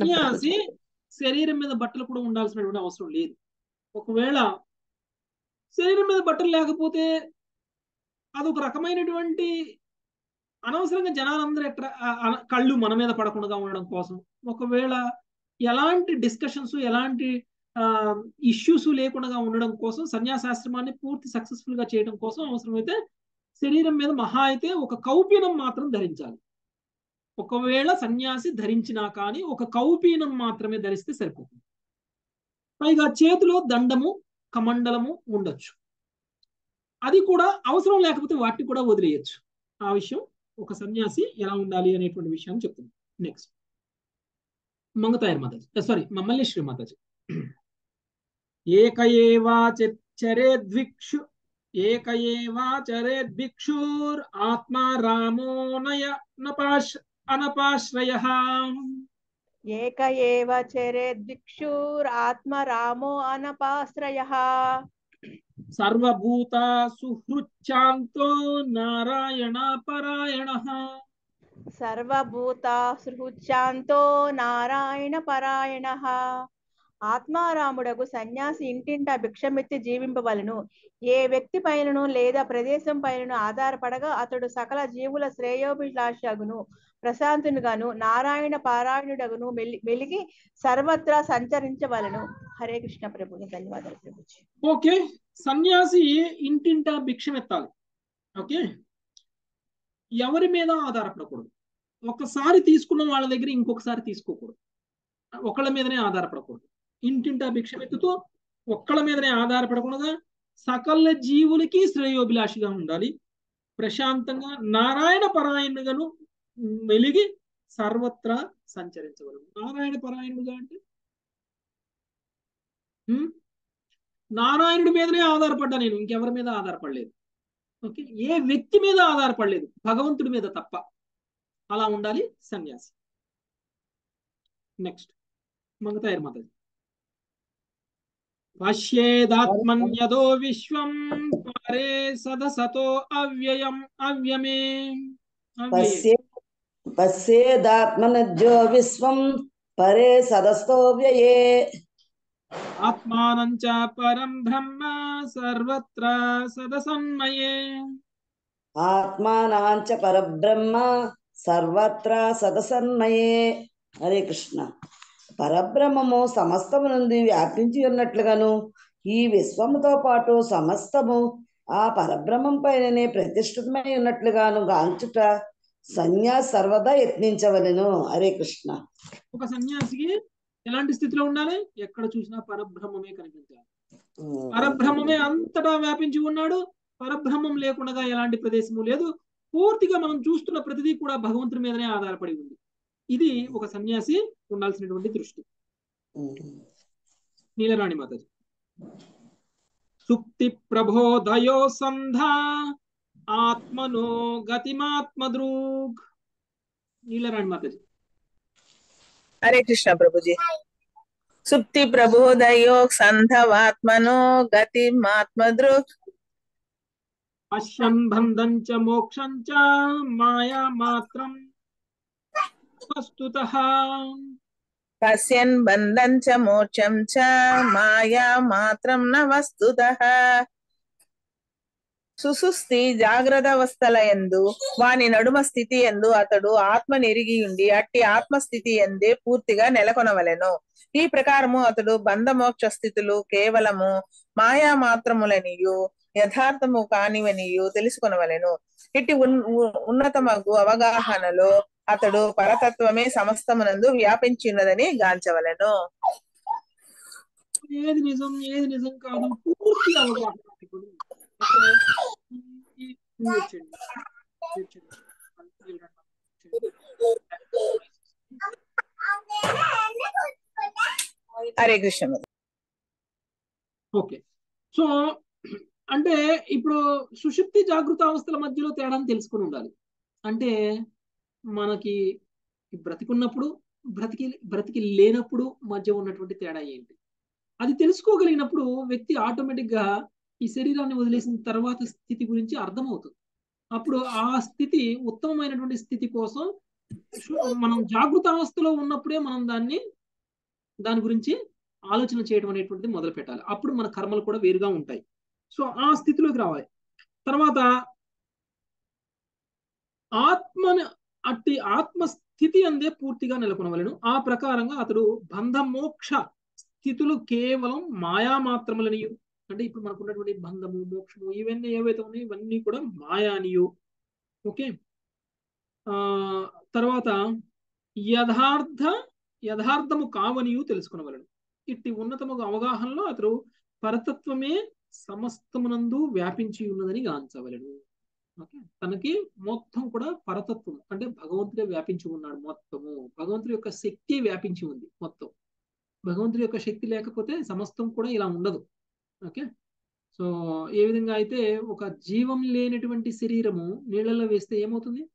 సన్యాసి శరీరం మీద బట్టలు కూడా ఉండాల్సినటువంటి అవసరం లేదు. ఒకవేళ శరీరం మీద బట్టలు లేకపోతే అదొక రకమైనటువంటి అనవసరంగా జనాలందరూ కళ్ళు మన మీద పడకుండా ఉండడం కోసం, ఒకవేళ ఎలాంటి డిస్కషన్స్ ఎలాంటి ఇష్యూస్ లేకుండా ఉండడం కోసం సన్యాసాశ్రమాన్ని పూర్తి సక్సెస్ఫుల్ గా చేయడం కోసం అవసరమైతే శరీరం మీద మహా అయితే ఒక కౌపీనం మాత్రం ధరించాలి. ఒకవేళ సన్యాసి ధరించినా కానీ ఒక కౌపీనం మాత్రమే ధరిస్తే సరిపోతుంది. పైగా చేతిలో దండము కమండలము ఉండొచ్చు. అది కూడా అవసరం లేకపోతే వాటిని కూడా వదిలేయచ్చు. ఆ విషయం ఒక సన్యాసి ఎలా ఉండాలి అనేటువంటి విషయాన్ని చెప్తుంది. Next Mangatayaru Mataji, sorry Malleswari Mataji. ఏకయేవాచరేద్భిక్షుర్ ఆత్మా రామో అనపాశ్రయః. ఏక ఏవ చరేద్భిక్షుర్ ఆత్మ రామో అనపాశ్రయః. సర్వభూత సుహృచ్ఛాంతో నారాయణ పరాయణః. సర్వభూత సుహృచ్ఛాంతో నారాయణ పరాయణః. ఆత్మారాముడకు సన్యాసి ఇంటింటా భిక్షమెత్తి జీవింపవలను. ఏ వ్యక్తి పైనను లేదా ప్రదేశం పైనను ఆధారపడగా అతడు సకల జీవుల శ్రేయోభిలాషగును ప్రశాంతునిగాను నారాయణ పారాయణుడగును మెలిగి సర్వత్రా సంచరించవలను. హరే కృష్ణ ప్రభుజీ. ధన్యవాదాలు ప్రభుజీ. ఓకే, సన్యాసి ఇంటింటా భిక్షమెత్తాలి. ఓకే, ఎవరి మీద ఆధారపడకూడదు. ఒకసారి తీసుకున్న వాళ్ళ దగ్గర ఇంకొకసారి తీసుకోకూడదు. ఒకళ్ళ మీదనే ఆధారపడకూడదు. ఇంటింటా భిక్షమెత్తుతూ ఒక్కళ్ళ మీదనే ఆధారపడకుండా సకల జీవులకి శ్రేయోభిలాషిగా ఉండాలి. ప్రశాంతంగా నారాయణ పరాయణుగాను మెలిగి సర్వత్రా సంచరించగలరు. నారాయణ పరాయణుడుగా అంటే నారాయణుడి మీదనే ఆధారపడ్డా నేను, ఇంకెవరి మీద ఆధారపడలేదు. ఓకే, ఏ వ్యక్తి మీద ఆధారపడలేదు, భగవంతుడి మీద తప్ప. అలా ఉండాలి సన్యాసి. నెక్స్ట్ మంగతాయర్ మాతాజీ. పశ్యేదాత్మన్యదో విశ్వం పరే సదసతో అవ్యయం అవ్యమే. పశ్యేదాత్మనజ్జో విశ్వం పరే సదస్తో వ్యయే. ఆత్మానం చ పరం బ్రహ్మ సర్వత్ర సదసన్మయే. ఆత్మానం చ పరబ్రహ్మ సర్వత్ర సదసన్మయే. హరే కృష్ణ. పరబ్రహ్మము సమస్తము నుండి వ్యాపించి ఉన్నట్లుగాను ఈ విశ్వముతో పాటు సమస్తము ఆ పరబ్రహ్మం పైననే ప్రతిష్ఠితమై ఉన్నట్లుగాను గాంచుట సన్యాసి సర్వదా యత్నించవలెను. హరే కృష్ణ. ఒక సన్యాసికి ఎలాంటి స్థితిలో ఉండాలి? ఎక్కడ చూసినా పరబ్రహ్మమే కనిపించాలి. పరబ్రహ్మమే అంతటా వ్యాపించి ఉన్నాడు. పరబ్రహ్మం లేకుండా ఎలాంటి ప్రదేశము లేదు. పూర్తిగా మనం చూస్తున్న ప్రతిదీ కూడా భగవంతుడి మీదనే ఆధారపడి ఉంది. ఇది ఒక సన్యాసి ఉండాల్సినటువంటి దృష్టి. నీలరాణి మాతాజీ. సుప్తి ప్రబోధయో సంధా ఆత్మనో గతిమాత్మదృగ్. నీలరాణి మాతాజీ. హరే కృష్ణ ప్రభుజీ. సుప్తి ప్రబోధయో సంధవాత్మనో గతిమాత్మదృక్. పశ్యన్ బంధం చ మోక్షం చ మాయా మాత్రం వస్తుతః. పశ్యన్ బంధం చ మోక్షం చ మాయా మాత్రం న వస్తుతః. సుసుస్థి జాగ్రత్త అవస్థల యందు వాని నడుమ స్థితి యందు అతడు ఆత్మ నెరిగి ఉండి అట్టి ఆత్మస్థితి ఎందే పూర్తిగా నెలకొనవలెను. ఈ ప్రకారము అతడు బంధమోక్ష స్థితులు కేవలము మాయా మాత్రములనియు యథార్థము కానివనియు తెలుసుకొనవలెను. ఇట్టి ఉన్నతమగు అవగాహనలో అతడు పరతత్వమే సమస్తమునందు వ్యాపించి ఉన్నదని గాంచవలెను. ఏది నిజం ఏది నిజం కాదు పూర్తి అవగాహన. హరే కృష్ణ. ఓకే, సో అంటే ఇప్పుడు సుషుప్తి జాగృత అవస్థల మధ్యలో తేడాను తెలుసుకుని ఉండాలి. అంటే మనకి బ్రతికున్నప్పుడు బ్రతికి లేనప్పుడు మధ్య ఉన్నటువంటి తేడా ఏంటి, అది తెలుసుకోగలిగినప్పుడు వ్యక్తి ఆటోమేటిక్ గా ఈ శరీరాన్ని వదిలేసిన తర్వాత స్థితి గురించి అర్థమవుతుంది. అప్పుడు ఆ స్థితి ఉత్తమమైనటువంటి స్థితి కోసం మనం జాగృత అవస్థలో ఉన్నప్పుడే మనం దాని గురించి ఆలోచన చేయడం అనేటువంటిది మొదలు పెట్టాలి. అప్పుడు మన కర్మలు కూడా వేరుగా ఉంటాయి. సో ఆ స్థితిలోకి రావాలి. తర్వాత అట్టి ఆత్మస్థితి అందే పూర్తిగా నెలకొనవలను. ఆ ప్రకారంగా అతడు బంధ మోక్ష స్థితులు కేవలం మాయా మాత్రములనియు, అంటే ఇప్పుడు మనకు ఉన్నటువంటి బంధము మోక్షము ఇవన్నీ ఏవైతే ఉన్నాయో ఇవన్నీ కూడా మాయానియు. ఓకే. తర్వాత యథార్థము కావనియు తెలుసుకునవలను. ఇట్టి ఉన్నతము అవగాహనలో అతడు పరతత్వమే సమస్తమునందు వ్యాపించి ఉన్నదని గాంచవలను. ఓకే. తనకి మొత్తం కూడా పరతత్వం అంటే భగవంతుడే వ్యాపించి ఉన్నాడు. మొత్తము భగవంతుడి యొక్క శక్తి వ్యాపించి ఉంది మొత్తం. భగవంతుడి యొక్క శక్తి లేకపోతే సమస్తం కూడా ఇలా ఉండదు. ఓకే. సో ఏ విధంగా అయితే ఒక జీవం లేనటువంటి శరీరము నీళ్ళలో వేస్తే ఏమవుతుంది?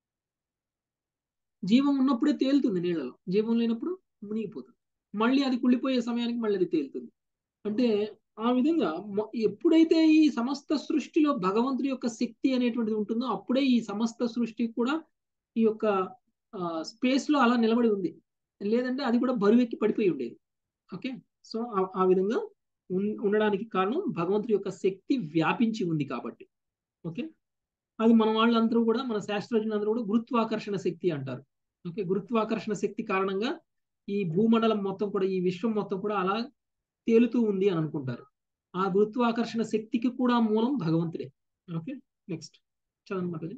జీవం ఉన్నప్పుడే తేలుతుంది నీళ్ళలో, జీవం లేనప్పుడు మునిగిపోతుంది. మళ్ళీ అది కుళ్ళిపోయే సమయానికి మళ్ళీ అది తేలుతుంది. అంటే ఆ విధంగా ఎప్పుడైతే ఈ సమస్త సృష్టిలో భగవంతుడి యొక్క శక్తి అనేటువంటిది ఉంటుందో అప్పుడే ఈ సమస్త సృష్టి కూడా ఈ యొక్క స్పేస్ లో అలా నిలబడి ఉంది. లేదంటే అది కూడా బరువెక్కి పడిపోయి ఉండేది. ఓకే. సో ఆ విధంగా ఉండడానికి కారణం భగవంతుడి యొక్క శక్తి వ్యాపించి ఉంది కాబట్టి. ఓకే. అది మన వాళ్ళందరూ కూడా, మన శాస్త్రజ్ఞులందరూ కూడా గురుత్వాకర్షణ శక్తి అంటారు. ఓకే. గురుత్వాకర్షణ శక్తి కారణంగా ఈ భూమండలం మొత్తం కూడా, ఈ విశ్వం మొత్తం కూడా అలా తేలుతూ ఉంది అని అనుకుంటారు. ఆ గురుత్వాకర్షణ శక్తికి కూడా మూలం భగవంతుడే. ఓకే. నెక్స్ట్ చదవనమాట.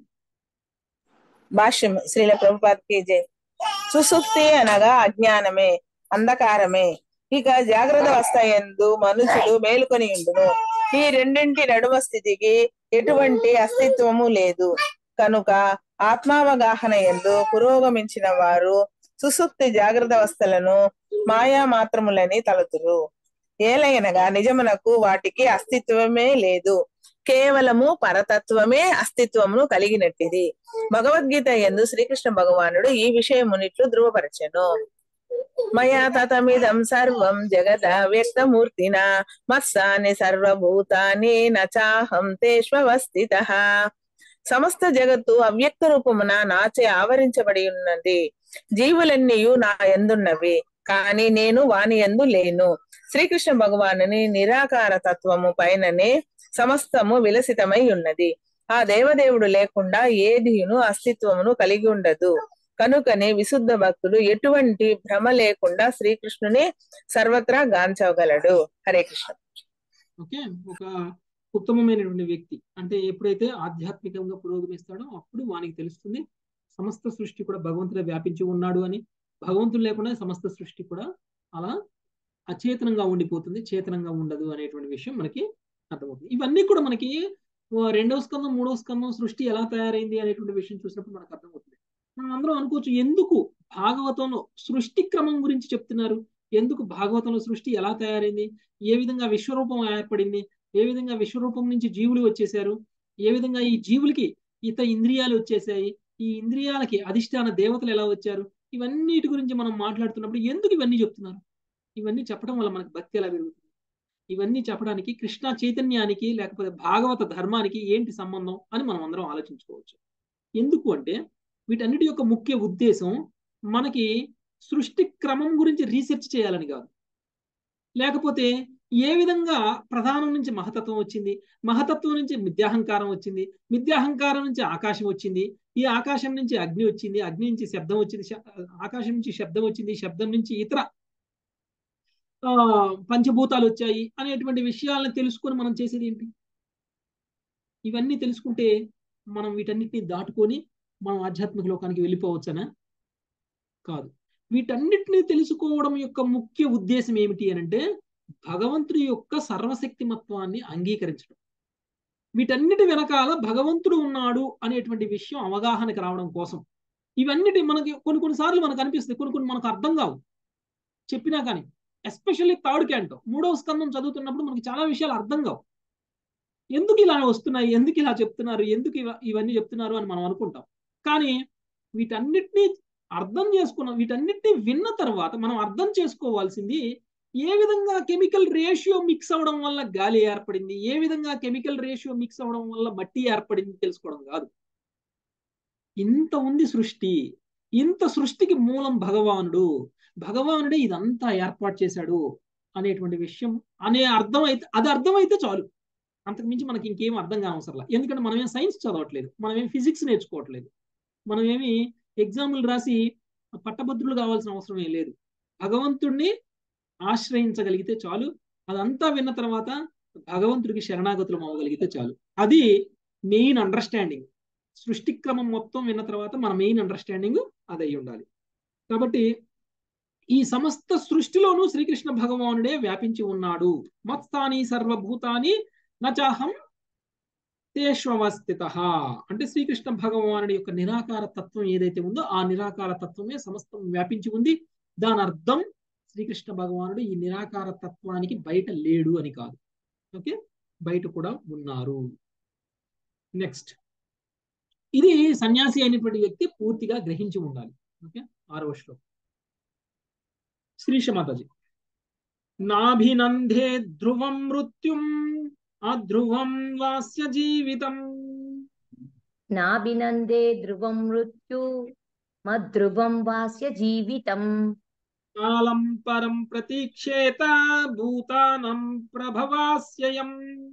భాష్యం. శ్రీల ప్రభుపాదకి జై. సుసుప్తి అనగా అజ్ఞానమే, అంధకారమే. ఇక జాగ్రత్త అవస్థ యందు మనుషుడు మేలుకొని ఉండును. ఈ రెండింటి నడుమ స్థితికి ఎటువంటి అస్తిత్వము లేదు. కనుక ఆత్మావగాహన యందు పురోగమించిన వారు సుసుప్తి జాగ్రత్త అవస్థలను మాయా మాత్రములని తలతురు. ఏలైనగా నిజమునకు వాటికి అస్తిత్వమే లేదు. కేవలము పరతత్వమే అస్తిత్వమును కలిగినట్టిది. భగవద్గీత యందు శ్రీకృష్ణ భగవానుడు ఈ విషయమునిట్లు ధృవపరచెను. మయా తతమిదం సర్వం జగత వ్యక్తమూర్తినా మత్సాని సర్వభూతాని నచాహం తేష్వస్థితః. సమస్త జగత్తు అవ్యక్త రూపమున నాచే ఆవరించబడి ఉన్నది. జీవులన్నీయు నా యందున్నవి, కానీ నేను వాని యందు లేను. శ్రీకృష్ణ భగవానుని నిరాకార తత్వము పైననే సమస్తము విలసితమై ఉన్నది. ఆ దేవదేవుడు లేకుండా ఏదియును అస్తిత్వమును కలిగి ఉండదు. కనుకనే విశుద్ధ భక్తుడు ఎటువంటి భ్రమ లేకుండా శ్రీకృష్ణుని సర్వత్రా గాంచగలడు. హరే కృష్ణ. ఓకే. ఒక ఉత్తమమైనటువంటి వ్యక్తి అంటే ఎప్పుడైతే ఆధ్యాత్మికంగా పురోగమిస్తాడో అప్పుడు వానికి తెలుస్తుంది సమస్త సృష్టి కూడా భగవంతుడే వ్యాపించి ఉన్నాడు అని. భగవంతుడు లేకుండా సమస్త సృష్టి కూడా అలా అచేతనంగా ఉండిపోతుంది, చేతనంగా ఉండదు అనేటువంటి విషయం మనకి అర్థమవుతుంది. ఇవన్నీ కూడా మనకి 2వ స్కందం 3వ స్కందం సృష్టి ఎలా తయారైంది అనేటువంటి విషయం చూసినప్పుడు మనకు అర్థమవుతుంది. మనం అందరం అనుకోవచ్చు, ఎందుకు భాగవతంలో సృష్టి క్రమం గురించి చెప్తున్నారు, ఎందుకు భాగవతంలో సృష్టి ఎలా తయారైంది, ఏ విధంగా విశ్వరూపం ఏర్పడింది, ఏ విధంగా విశ్వరూపం నుంచి జీవులు వచ్చేసారు, ఏ విధంగా ఈ జీవులకి ఇంద్రియాలు వచ్చేసాయి, ఈ ఇంద్రియాలకి అధిష్టాన దేవతలు ఎలా వచ్చారు, ఇవన్నిటి గురించి మనం మాట్లాడుతున్నప్పుడు ఎందుకు ఇవన్నీ చెప్తున్నారు? ఇవన్నీ చెప్పడం వల్ల మనకు భక్తి ఎలా పెరుగుతుంది? ఇవన్నీ చెప్పడానికి కృష్ణ చైతన్యానికి లేకపోతే భాగవత ధర్మానికి ఏంటి సంబంధం అని మనం అందరం ఆలోచించుకోవచ్చు. ఎందుకు అంటే వీటన్నిటి యొక్క ముఖ్య ఉద్దేశం మనకి సృష్టి క్రమం గురించి రీసెర్చ్ చేయాలని కాదు, లేకపోతే ఏ విధంగా ప్రధానం నుంచి మహతత్వం వచ్చింది, మహతత్వం నుంచి మిథ్యాహంకారం వచ్చింది, మిథ్యాహంకారం నుంచి ఆకాశం వచ్చింది, ఈ ఆకాశం నుంచి అగ్ని వచ్చింది, అగ్ని నుంచి శబ్దం వచ్చింది, ఆకాశం నుంచి శబ్దం వచ్చింది, శబ్దం నుంచి ఇతర పంచభూతాలు వచ్చాయి అనేటువంటి విషయాలను తెలుసుకొని మనం చేసేది ఏంటి? ఇవన్నీ తెలుసుకుంటే మనం వీటన్నిటిని దాటుకొని మనం ఆధ్యాత్మిక లోకానికి వెళ్ళిపోవచ్చనా? కాదు. వీటన్నిటిని తెలుసుకోవడం యొక్క ముఖ్య ఉద్దేశం ఏమిటి అంటే భగవంతుడి యొక్క సర్వశక్తిమత్వాన్ని అంగీకరించడం. వీటన్నిటి వెనకాల భగవంతుడు ఉన్నాడు అనేటువంటి విషయం అవగాహనకి రావడం కోసం. ఇవన్నిటి మనకి కొన్నిసార్లు మనకు అనిపిస్తుంది, కొన్ని మనకు అర్థం కావు చెప్పినా కానీ. ఎస్పెషల్లీ థర్డ్ క్యాంటో 3వ స్కందం చదువుతున్నప్పుడు మనకి చాలా విషయాలు అర్థం కావు. ఎందుకు ఇలా వస్తున్నాయి, ఎందుకు ఇలా చెప్తున్నారు, ఎందుకు ఇవన్నీ చెప్తున్నారు అని మనం అనుకుంటాం. కానీ వీటన్నిటినీ అర్థం చేసుకున్నాం, వీటన్నిటినీ విన్న తర్వాత మనం అర్థం చేసుకోవాల్సింది ఏ విధంగా కెమికల్ రేషియో మిక్స్ అవడం వల్ల గాలి ఏర్పడింది, ఏ విధంగా కెమికల్ రేషియో మిక్స్ అవడం వల్ల మట్టి ఏర్పడింది తెలుసుకోవడం కాదు. ఇంత ఉంది సృష్టి, ఇంత సృష్టికి మూలం భగవానుడే ఇదంతా ఏర్పాటు చేశాడు అనేటువంటి విషయం అర్థమైతే చాలు. అంతకుమించి మనకి ఇంకేం అర్థం కావసరలా. ఎందుకంటే మనమేం సైన్స్ చదవట్లేదు, మనమేం ఫిజిక్స్ నేర్చుకోవట్లేదు, మనమేమి ఎగ్జాములు రాసి పట్టభద్రులు కావాల్సిన అవసరం ఏం లేదు. భగవంతుడిని ఆశ్రయించగలిగితే చాలు. అదంతా విన్న తర్వాత భగవంతుడికి శరణాగతులం అవ్వగలిగితే చాలు. అది మెయిన్ అండర్స్టాండింగ్. సృష్టి క్రమం మొత్తం విన్న తర్వాత మన మెయిన్ అండర్స్టాండింగ్ అది అయి ఉండాలి. కాబట్టి ఈ సమస్త సృష్టిలోనూ శ్రీకృష్ణ భగవానుడే వ్యాపించి ఉన్నాడు. మత్స్థాని సర్వభూతాని నచాహం తేష్వస్థిత. అంటే శ్రీకృష్ణ భగవానుడి యొక్క నిరాకార తత్వం ఏదైతే ఉందో ఆ నిరాకార తత్వమే సమస్తం వ్యాపించి ఉంది. దాని అర్థం శ్రీకృష్ణ భగవానుడు ఈ నిరాకార తత్వానికి బయట లేడు అని కాదు. ఓకే, బయట కూడా ఉన్నారు. నెక్స్ట్, ఇది సన్యాసి అయినటువంటి వ్యక్తి పూర్తిగా గ్రహించి ఉండాలి. ఓకే, 6వ శ్లోకం. శ్రీష మాతాజీ. నాభినందే ధ్రువం మృత్యుం అధ్రువం వాస్య జీవితం. నాభినందే ధ్రువం మృత్యు మధ్రువం వాస్య జీవితం. కాలం పరం ప్రతీక్షేత భూతానం ప్రభవాస్యయం.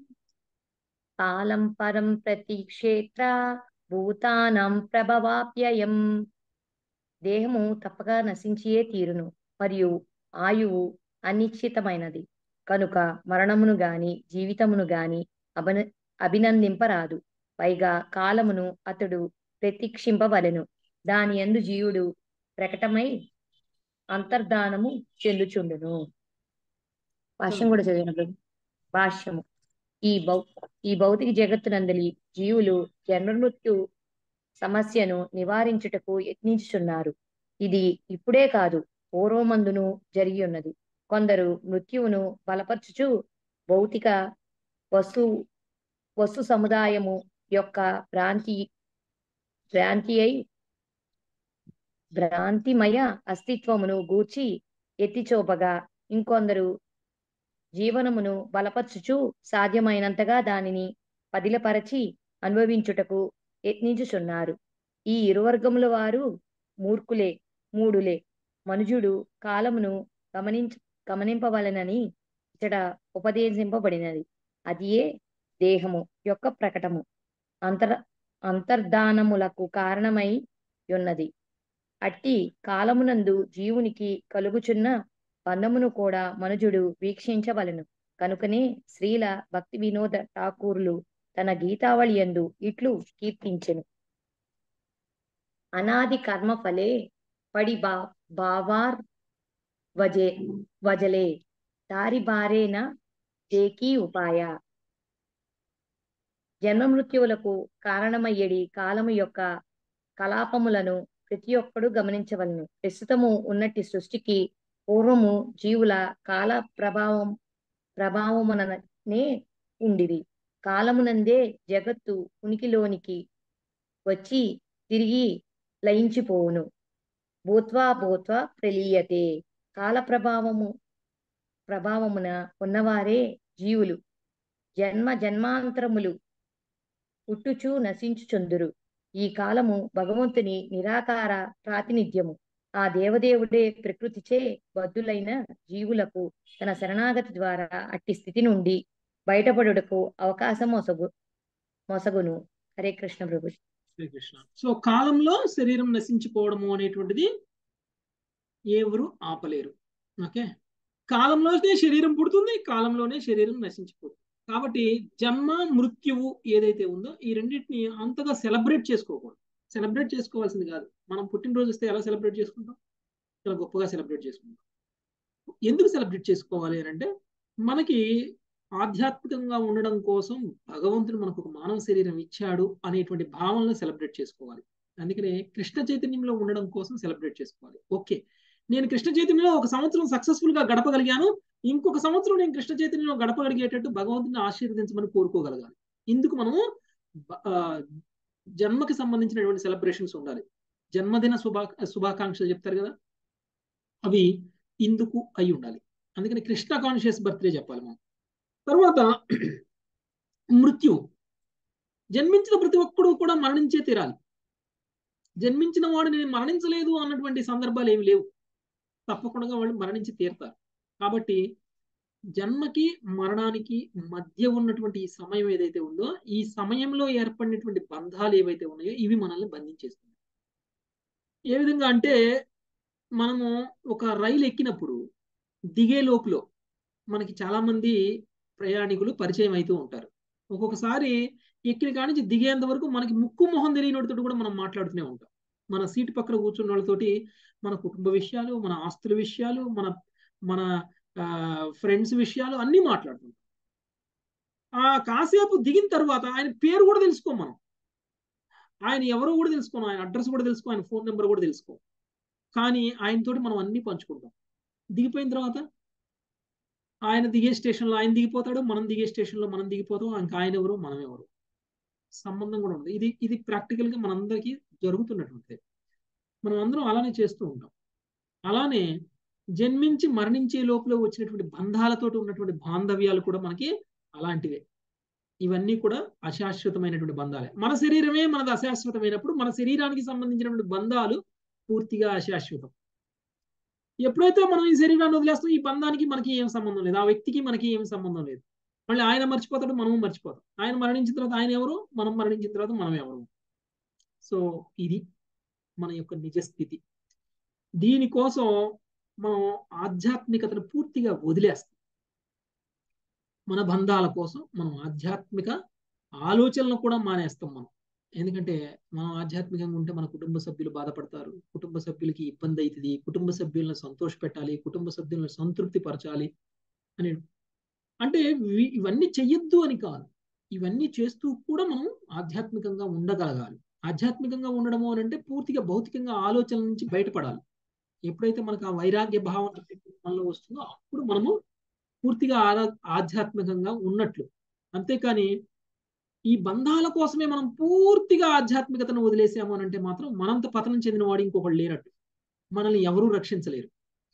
కాలం పరం ప్రతీక్షేత్ర భూతానం ప్రభవాప్యయం. దేహము తప్పగా నశించియే తీరును, మరియు ఆయువు అనిశ్చితమైనది కనుక మరణమును గాని జీవితమును గాని అభినందింపరాదు. పైగా కాలమును అతడు ప్రతీక్షింపవలెను. దాని యందు జీవుడు ప్రకటమై అంతర్ధానము చెందుచుండును. భాష్యం కూడా చదివినప్పుడు. భాష్యము. ఈ భౌతిక జగత్తునందలి జీవులు జన్మమృత్యు సమస్యను నివారించుటకు యత్నించుచున్నారు. ఇది ఇప్పుడే కాదు, పూర్వమందును జరిగి ఉన్నది. కొందరు మృత్యువును బలపరచుచు భౌతిక వస్తు సముదాయము యొక్క భ్రాంతిమయ అస్తిత్వమును గూర్చి ఎత్తిచోపగా, ఇంకొందరు జీవనమును బలపరచుచు సాధ్యమైనంతగా దానిని పదిలపరచి అనుభవించుటకు యత్నించుచున్నారు. ఈ ఇరువర్గముల వారు మూడులే. మనుజుడు కాలమును గమనింపవలనని ఇచ్చట ఉపదేశింపబడినది. అదియే దేహము యొక్క ప్రకటము అంతర్ధానములకు కారణమై ఉన్నది. అట్టి కాలమునందు జీవునికి కలుగుచున్న బంధమును కూడా మనుజుడు వీక్షించవలెను. కనుకనే శ్రీల భక్తి వినోద ఠాకూరులు తన గీతావళి యందు ఇట్లు కీర్తించెను. అనాది కర్మ ఫలే పడి బావార్ వజలే దారి బారేన దేకీ ఉపాయ. జన్మ మృత్యువులకు కారణమయ్యేడి కాలము యొక్క కలాపములను ప్రతి ఒక్కడు గమనించవలను. ప్రస్తుతము ఉన్నట్టి సృష్టికి పూర్వము జీవుల కాల ప్రభావముననే ఉండివి. కాలమునందే జగత్తు ఉనికిలోనికి వచ్చి తిరిగి లయించిపోవును. భూత్వా ప్రలీయతే. కాల ప్రభావమున ఉన్నవారే జీవులు జన్మాంతరములు పుట్టుచు నశించుచుందురు. ఈ కాలము భగవంతుని నిరాకార ప్రాతినిధ్యము. ఆ దేవదేవుడే ప్రకృతిచే బద్ధులైన జీవులకు తన శరణాగతి ద్వారా అట్టి స్థితి నుండి బయటపడుటకు అవకాశం మొసగును. హరే కృష్ణ ప్రభు. శ్రీకృష్ణ. సో కాలంలో శరీరం నశించిపోవడము అనేటువంటిది ఎవరు ఆపలేరు. ఓకే, కాలంలోనే శరీరం పుడుతుంది, కాలంలోనే శరీరం నశించిపోతుంది. కాబట్టి జన్మ మృత్యువు ఏదైతే ఉందో ఈ రెండింటిని అంతగా సెలబ్రేట్ చేసుకోకూడదు. సెలబ్రేట్ చేసుకోవాల్సింది కాదు. మనం పుట్టినరోజు వస్తే ఎలా సెలబ్రేట్ చేసుకుంటాం? చాలా గొప్పగా సెలబ్రేట్ చేసుకుంటాం. ఎందుకు సెలబ్రేట్ చేసుకోవాలి అని అంటే, మనకి ఆధ్యాత్మికంగా ఉండడం కోసం భగవంతుడు మనకు ఒక మానవ శరీరం ఇచ్చాడు అనేటువంటి భావనలో సెలబ్రేట్ చేసుకోవాలి. అందుకనే కృష్ణ చైతన్యంలో ఉండడం కోసం సెలబ్రేట్ చేసుకోవాలి. ఓకే, నేను కృష్ణ చైతన్యంలో ఒక సంవత్సరం సక్సెస్ఫుల్ గా గడపగలిగాను, ఇంకొక సంవత్సరం నేను కృష్ణ చైతన్యంలో గడపగలిగేటట్టు భగవంతుని ఆశీర్వదించమని కోరుకోగలగాలి. ఇందుకు మనము జన్మకి సంబంధించినటువంటి సెలబ్రేషన్స్ ఉండాలి. జన్మదిన శుభాకాంక్షలు చెప్తారు కదా, అవి ఇందుకు అయి ఉండాలి. అందుకని కృష్ణ కాన్షియస్ బర్త్డే చెప్పాలి మనం. తర్వాత మృత్యు. జన్మించిన ప్రతి ఒక్కడు కూడా మరణించే తీరాలి. జన్మించిన వాడు నేను మరణించలేదు అన్నటువంటి సందర్భాలు ఏమి లేవు. తప్పకుండా వాళ్ళు మరణించి తీరుతారు. కాబట్టి జన్మకి మరణానికి మధ్య ఉన్నటువంటి ఈ సమయం ఏదైతే ఉందో, ఈ సమయంలో ఏర్పడినటువంటి బంధాలు ఏవైతే ఉన్నాయో ఇవి మనల్ని బంధించేస్తుంది. ఏ విధంగా అంటే, మనము ఒక రైలు ఎక్కినప్పుడు దిగే లోపులో మనకి చాలా మంది ప్రయాణికులు పరిచయం అవుతూ ఉంటారు. ఒక్కొక్కసారి ఎక్కిన కాడి నుంచి దిగేంత వరకు మనకి ముక్కు మొహం తెలియని వాడితో కూడా మనం మాట్లాడుతూనే ఉంటాం. మన సీటు పక్కన కూర్చున్న వాళ్ళతోటి మన కుటుంబ విషయాలు, మన ఆస్తుల విషయాలు, మన మన ఫ్రెండ్స్ విషయాలు అన్నీ మాట్లాడుతుంటాం. కాసేపు దిగిన తర్వాత ఆయన పేరు కూడా తెలుసుకోం, మనం ఆయన ఎవరో కూడా తెలుసుకోం, ఆయన అడ్రస్ కూడా తెలుసుకో, ఆయన ఫోన్ నెంబర్ కూడా తెలుసుకో. కానీ ఆయనతోటి మనం అన్నీ పంచుకుంటాం. దిగిపోయిన తర్వాత ఆయన దిగే స్టేషన్లో ఆయన దిగిపోతాడు, మనం దిగే స్టేషన్లో మనం దిగిపోతాం. ఇంకా ఆయన ఎవరు, మనం ఎవరు, సంబంధం కూడా ఉంది. ఇది ప్రాక్టికల్గా మనందరికీ జరుగుతున్నటువంటిది. మనం అందరం అలానే చేస్తూ ఉంటాం. అలానే జన్మించి మరణించే లోపల వచ్చినటువంటి బంధాలతోటి ఉన్నటువంటి బాంధవ్యాలు కూడా మనకి అలాంటివే. ఇవన్నీ కూడా అశాశ్వతమైనటువంటి బంధాలే. మన శరీరమే మనది అశాశ్వతమైనప్పుడు మన శరీరానికి సంబంధించినటువంటి బంధాలు పూర్తిగా అశాశ్వతం. ఎప్పుడైతే మనం ఈ శరీరాన్ని వదిలేస్తాం, ఈ బంధానికి మనకి ఏం సంబంధం లేదు, ఆ వ్యక్తికి మనకి ఏం సంబంధం లేదు. మళ్ళీ ఆయన మర్చిపోతాడు, మనము మర్చిపోతాం. ఆయన మరణించిన తర్వాత ఆయన ఎవరు, మనం మరణించిన తర్వాత మనం ఎవరు. సో ఇది మన యొక్క నిజస్థితి. దీనికోసం మనం ఆధ్యాత్మికతను పూర్తిగా వదిలేస్తాం. మన బంధాల కోసం మనం ఆధ్యాత్మిక ఆలోచనలు కూడా మానేస్తాం మనం. ఎందుకంటే మనం ఆధ్యాత్మికంగా ఉంటే మన కుటుంబ సభ్యులు బాధపడతారు, కుటుంబ సభ్యులకి ఇబ్బంది అవుతుంది, కుటుంబ సభ్యులను సంతోషపెట్టాలి, కుటుంబ సభ్యులను సంతృప్తి పరచాలి అని. అంటే ఇవన్నీ చెయ్యొద్దు అని కాదు, ఇవన్నీ చేస్తూ కూడా మనం ఆధ్యాత్మికంగా ఉండగలగాలి. ఆధ్యాత్మికంగా ఉండడము అని అంటే పూర్తిగా భౌతికంగా ఆలోచనల నుంచి బయటపడాలి. ఎప్పుడైతే మనకు ఆ వైరాగ్య భావం మనలో వస్తుందో అప్పుడు మనము పూర్తిగా ఆధ్యాత్మికంగా ఉన్నట్లు. అంతేకాని ఈ బంధాల కోసమే మనం పూర్తిగా ఆధ్యాత్మికతను వదిలేసాము అని అంటే మాత్రం మనంత పతనం చెందిన వాడు ఇంకొకటి లేనట్టు. మనల్ని ఎవరూ రక్షించలేరు.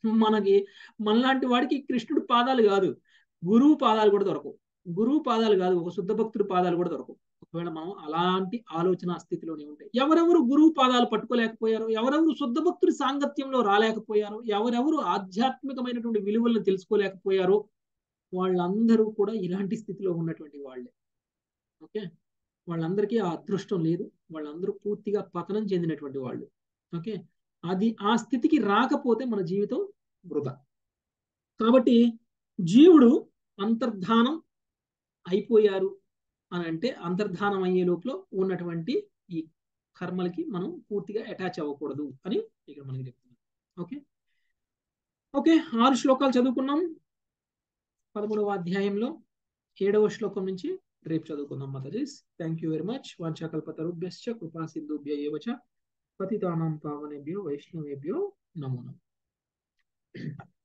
మనలాంటి వాడికి కృష్ణుడి పాదాలు కాదు, గురువు పాదాలు కూడా దొరకవు. గురువు పాదాలు కాదు, ఒక శుద్ధ భక్తుడి పాదాలు కూడా దొరకవు. ఒకవేళ మనం అలాంటి ఆలోచన స్థితిలోనే ఉంటాయి. ఎవరెవరు గురువు పాదాలు పట్టుకోలేకపోయారో, ఎవరెవరు శుద్ధ భక్తుడి సాంగత్యంలో రాలేకపోయారో, ఎవరెవరు ఆధ్యాత్మికమైనటువంటి విలువలను తెలుసుకోలేకపోయారో వాళ్ళందరూ కూడా ఇలాంటి స్థితిలో ఉన్నటువంటి వాళ్ళే. ఓకే, వాళ్ళందరికీ ఆ అదృష్టం లేదు, వాళ్ళందరూ పూర్తిగా పతనం చెందినటువంటి వాళ్ళు. ఓకే, ఆ స్థితికి రాకపోతే మన జీవితం వృధా. కాబట్టి జీవుడు అంతర్ధానం అయిపోయారు అని అంటే, అంతర్ధానం అయ్యే లోపల ఉన్నటువంటి ఈ కర్మలకి మనం పూర్తిగా అటాచ్ అవ్వకూడదు అని ఇక్కడ మనకి చెప్తున్నాం. ఓకే ఓకే 6 శ్లోకాలు చదువుకున్నాం. 13వ అధ్యాయంలో 7వ శ్లోకం నుంచి రేపు చదువుకుందాం. Matajis, thank you very much. వాంఛాకల్పతరుభ్యశ్చ కృపా సింధుభ్య ఏవ చ పతితానాం పావనేభ్యో వైష్ణవేభ్యో నమో నమః.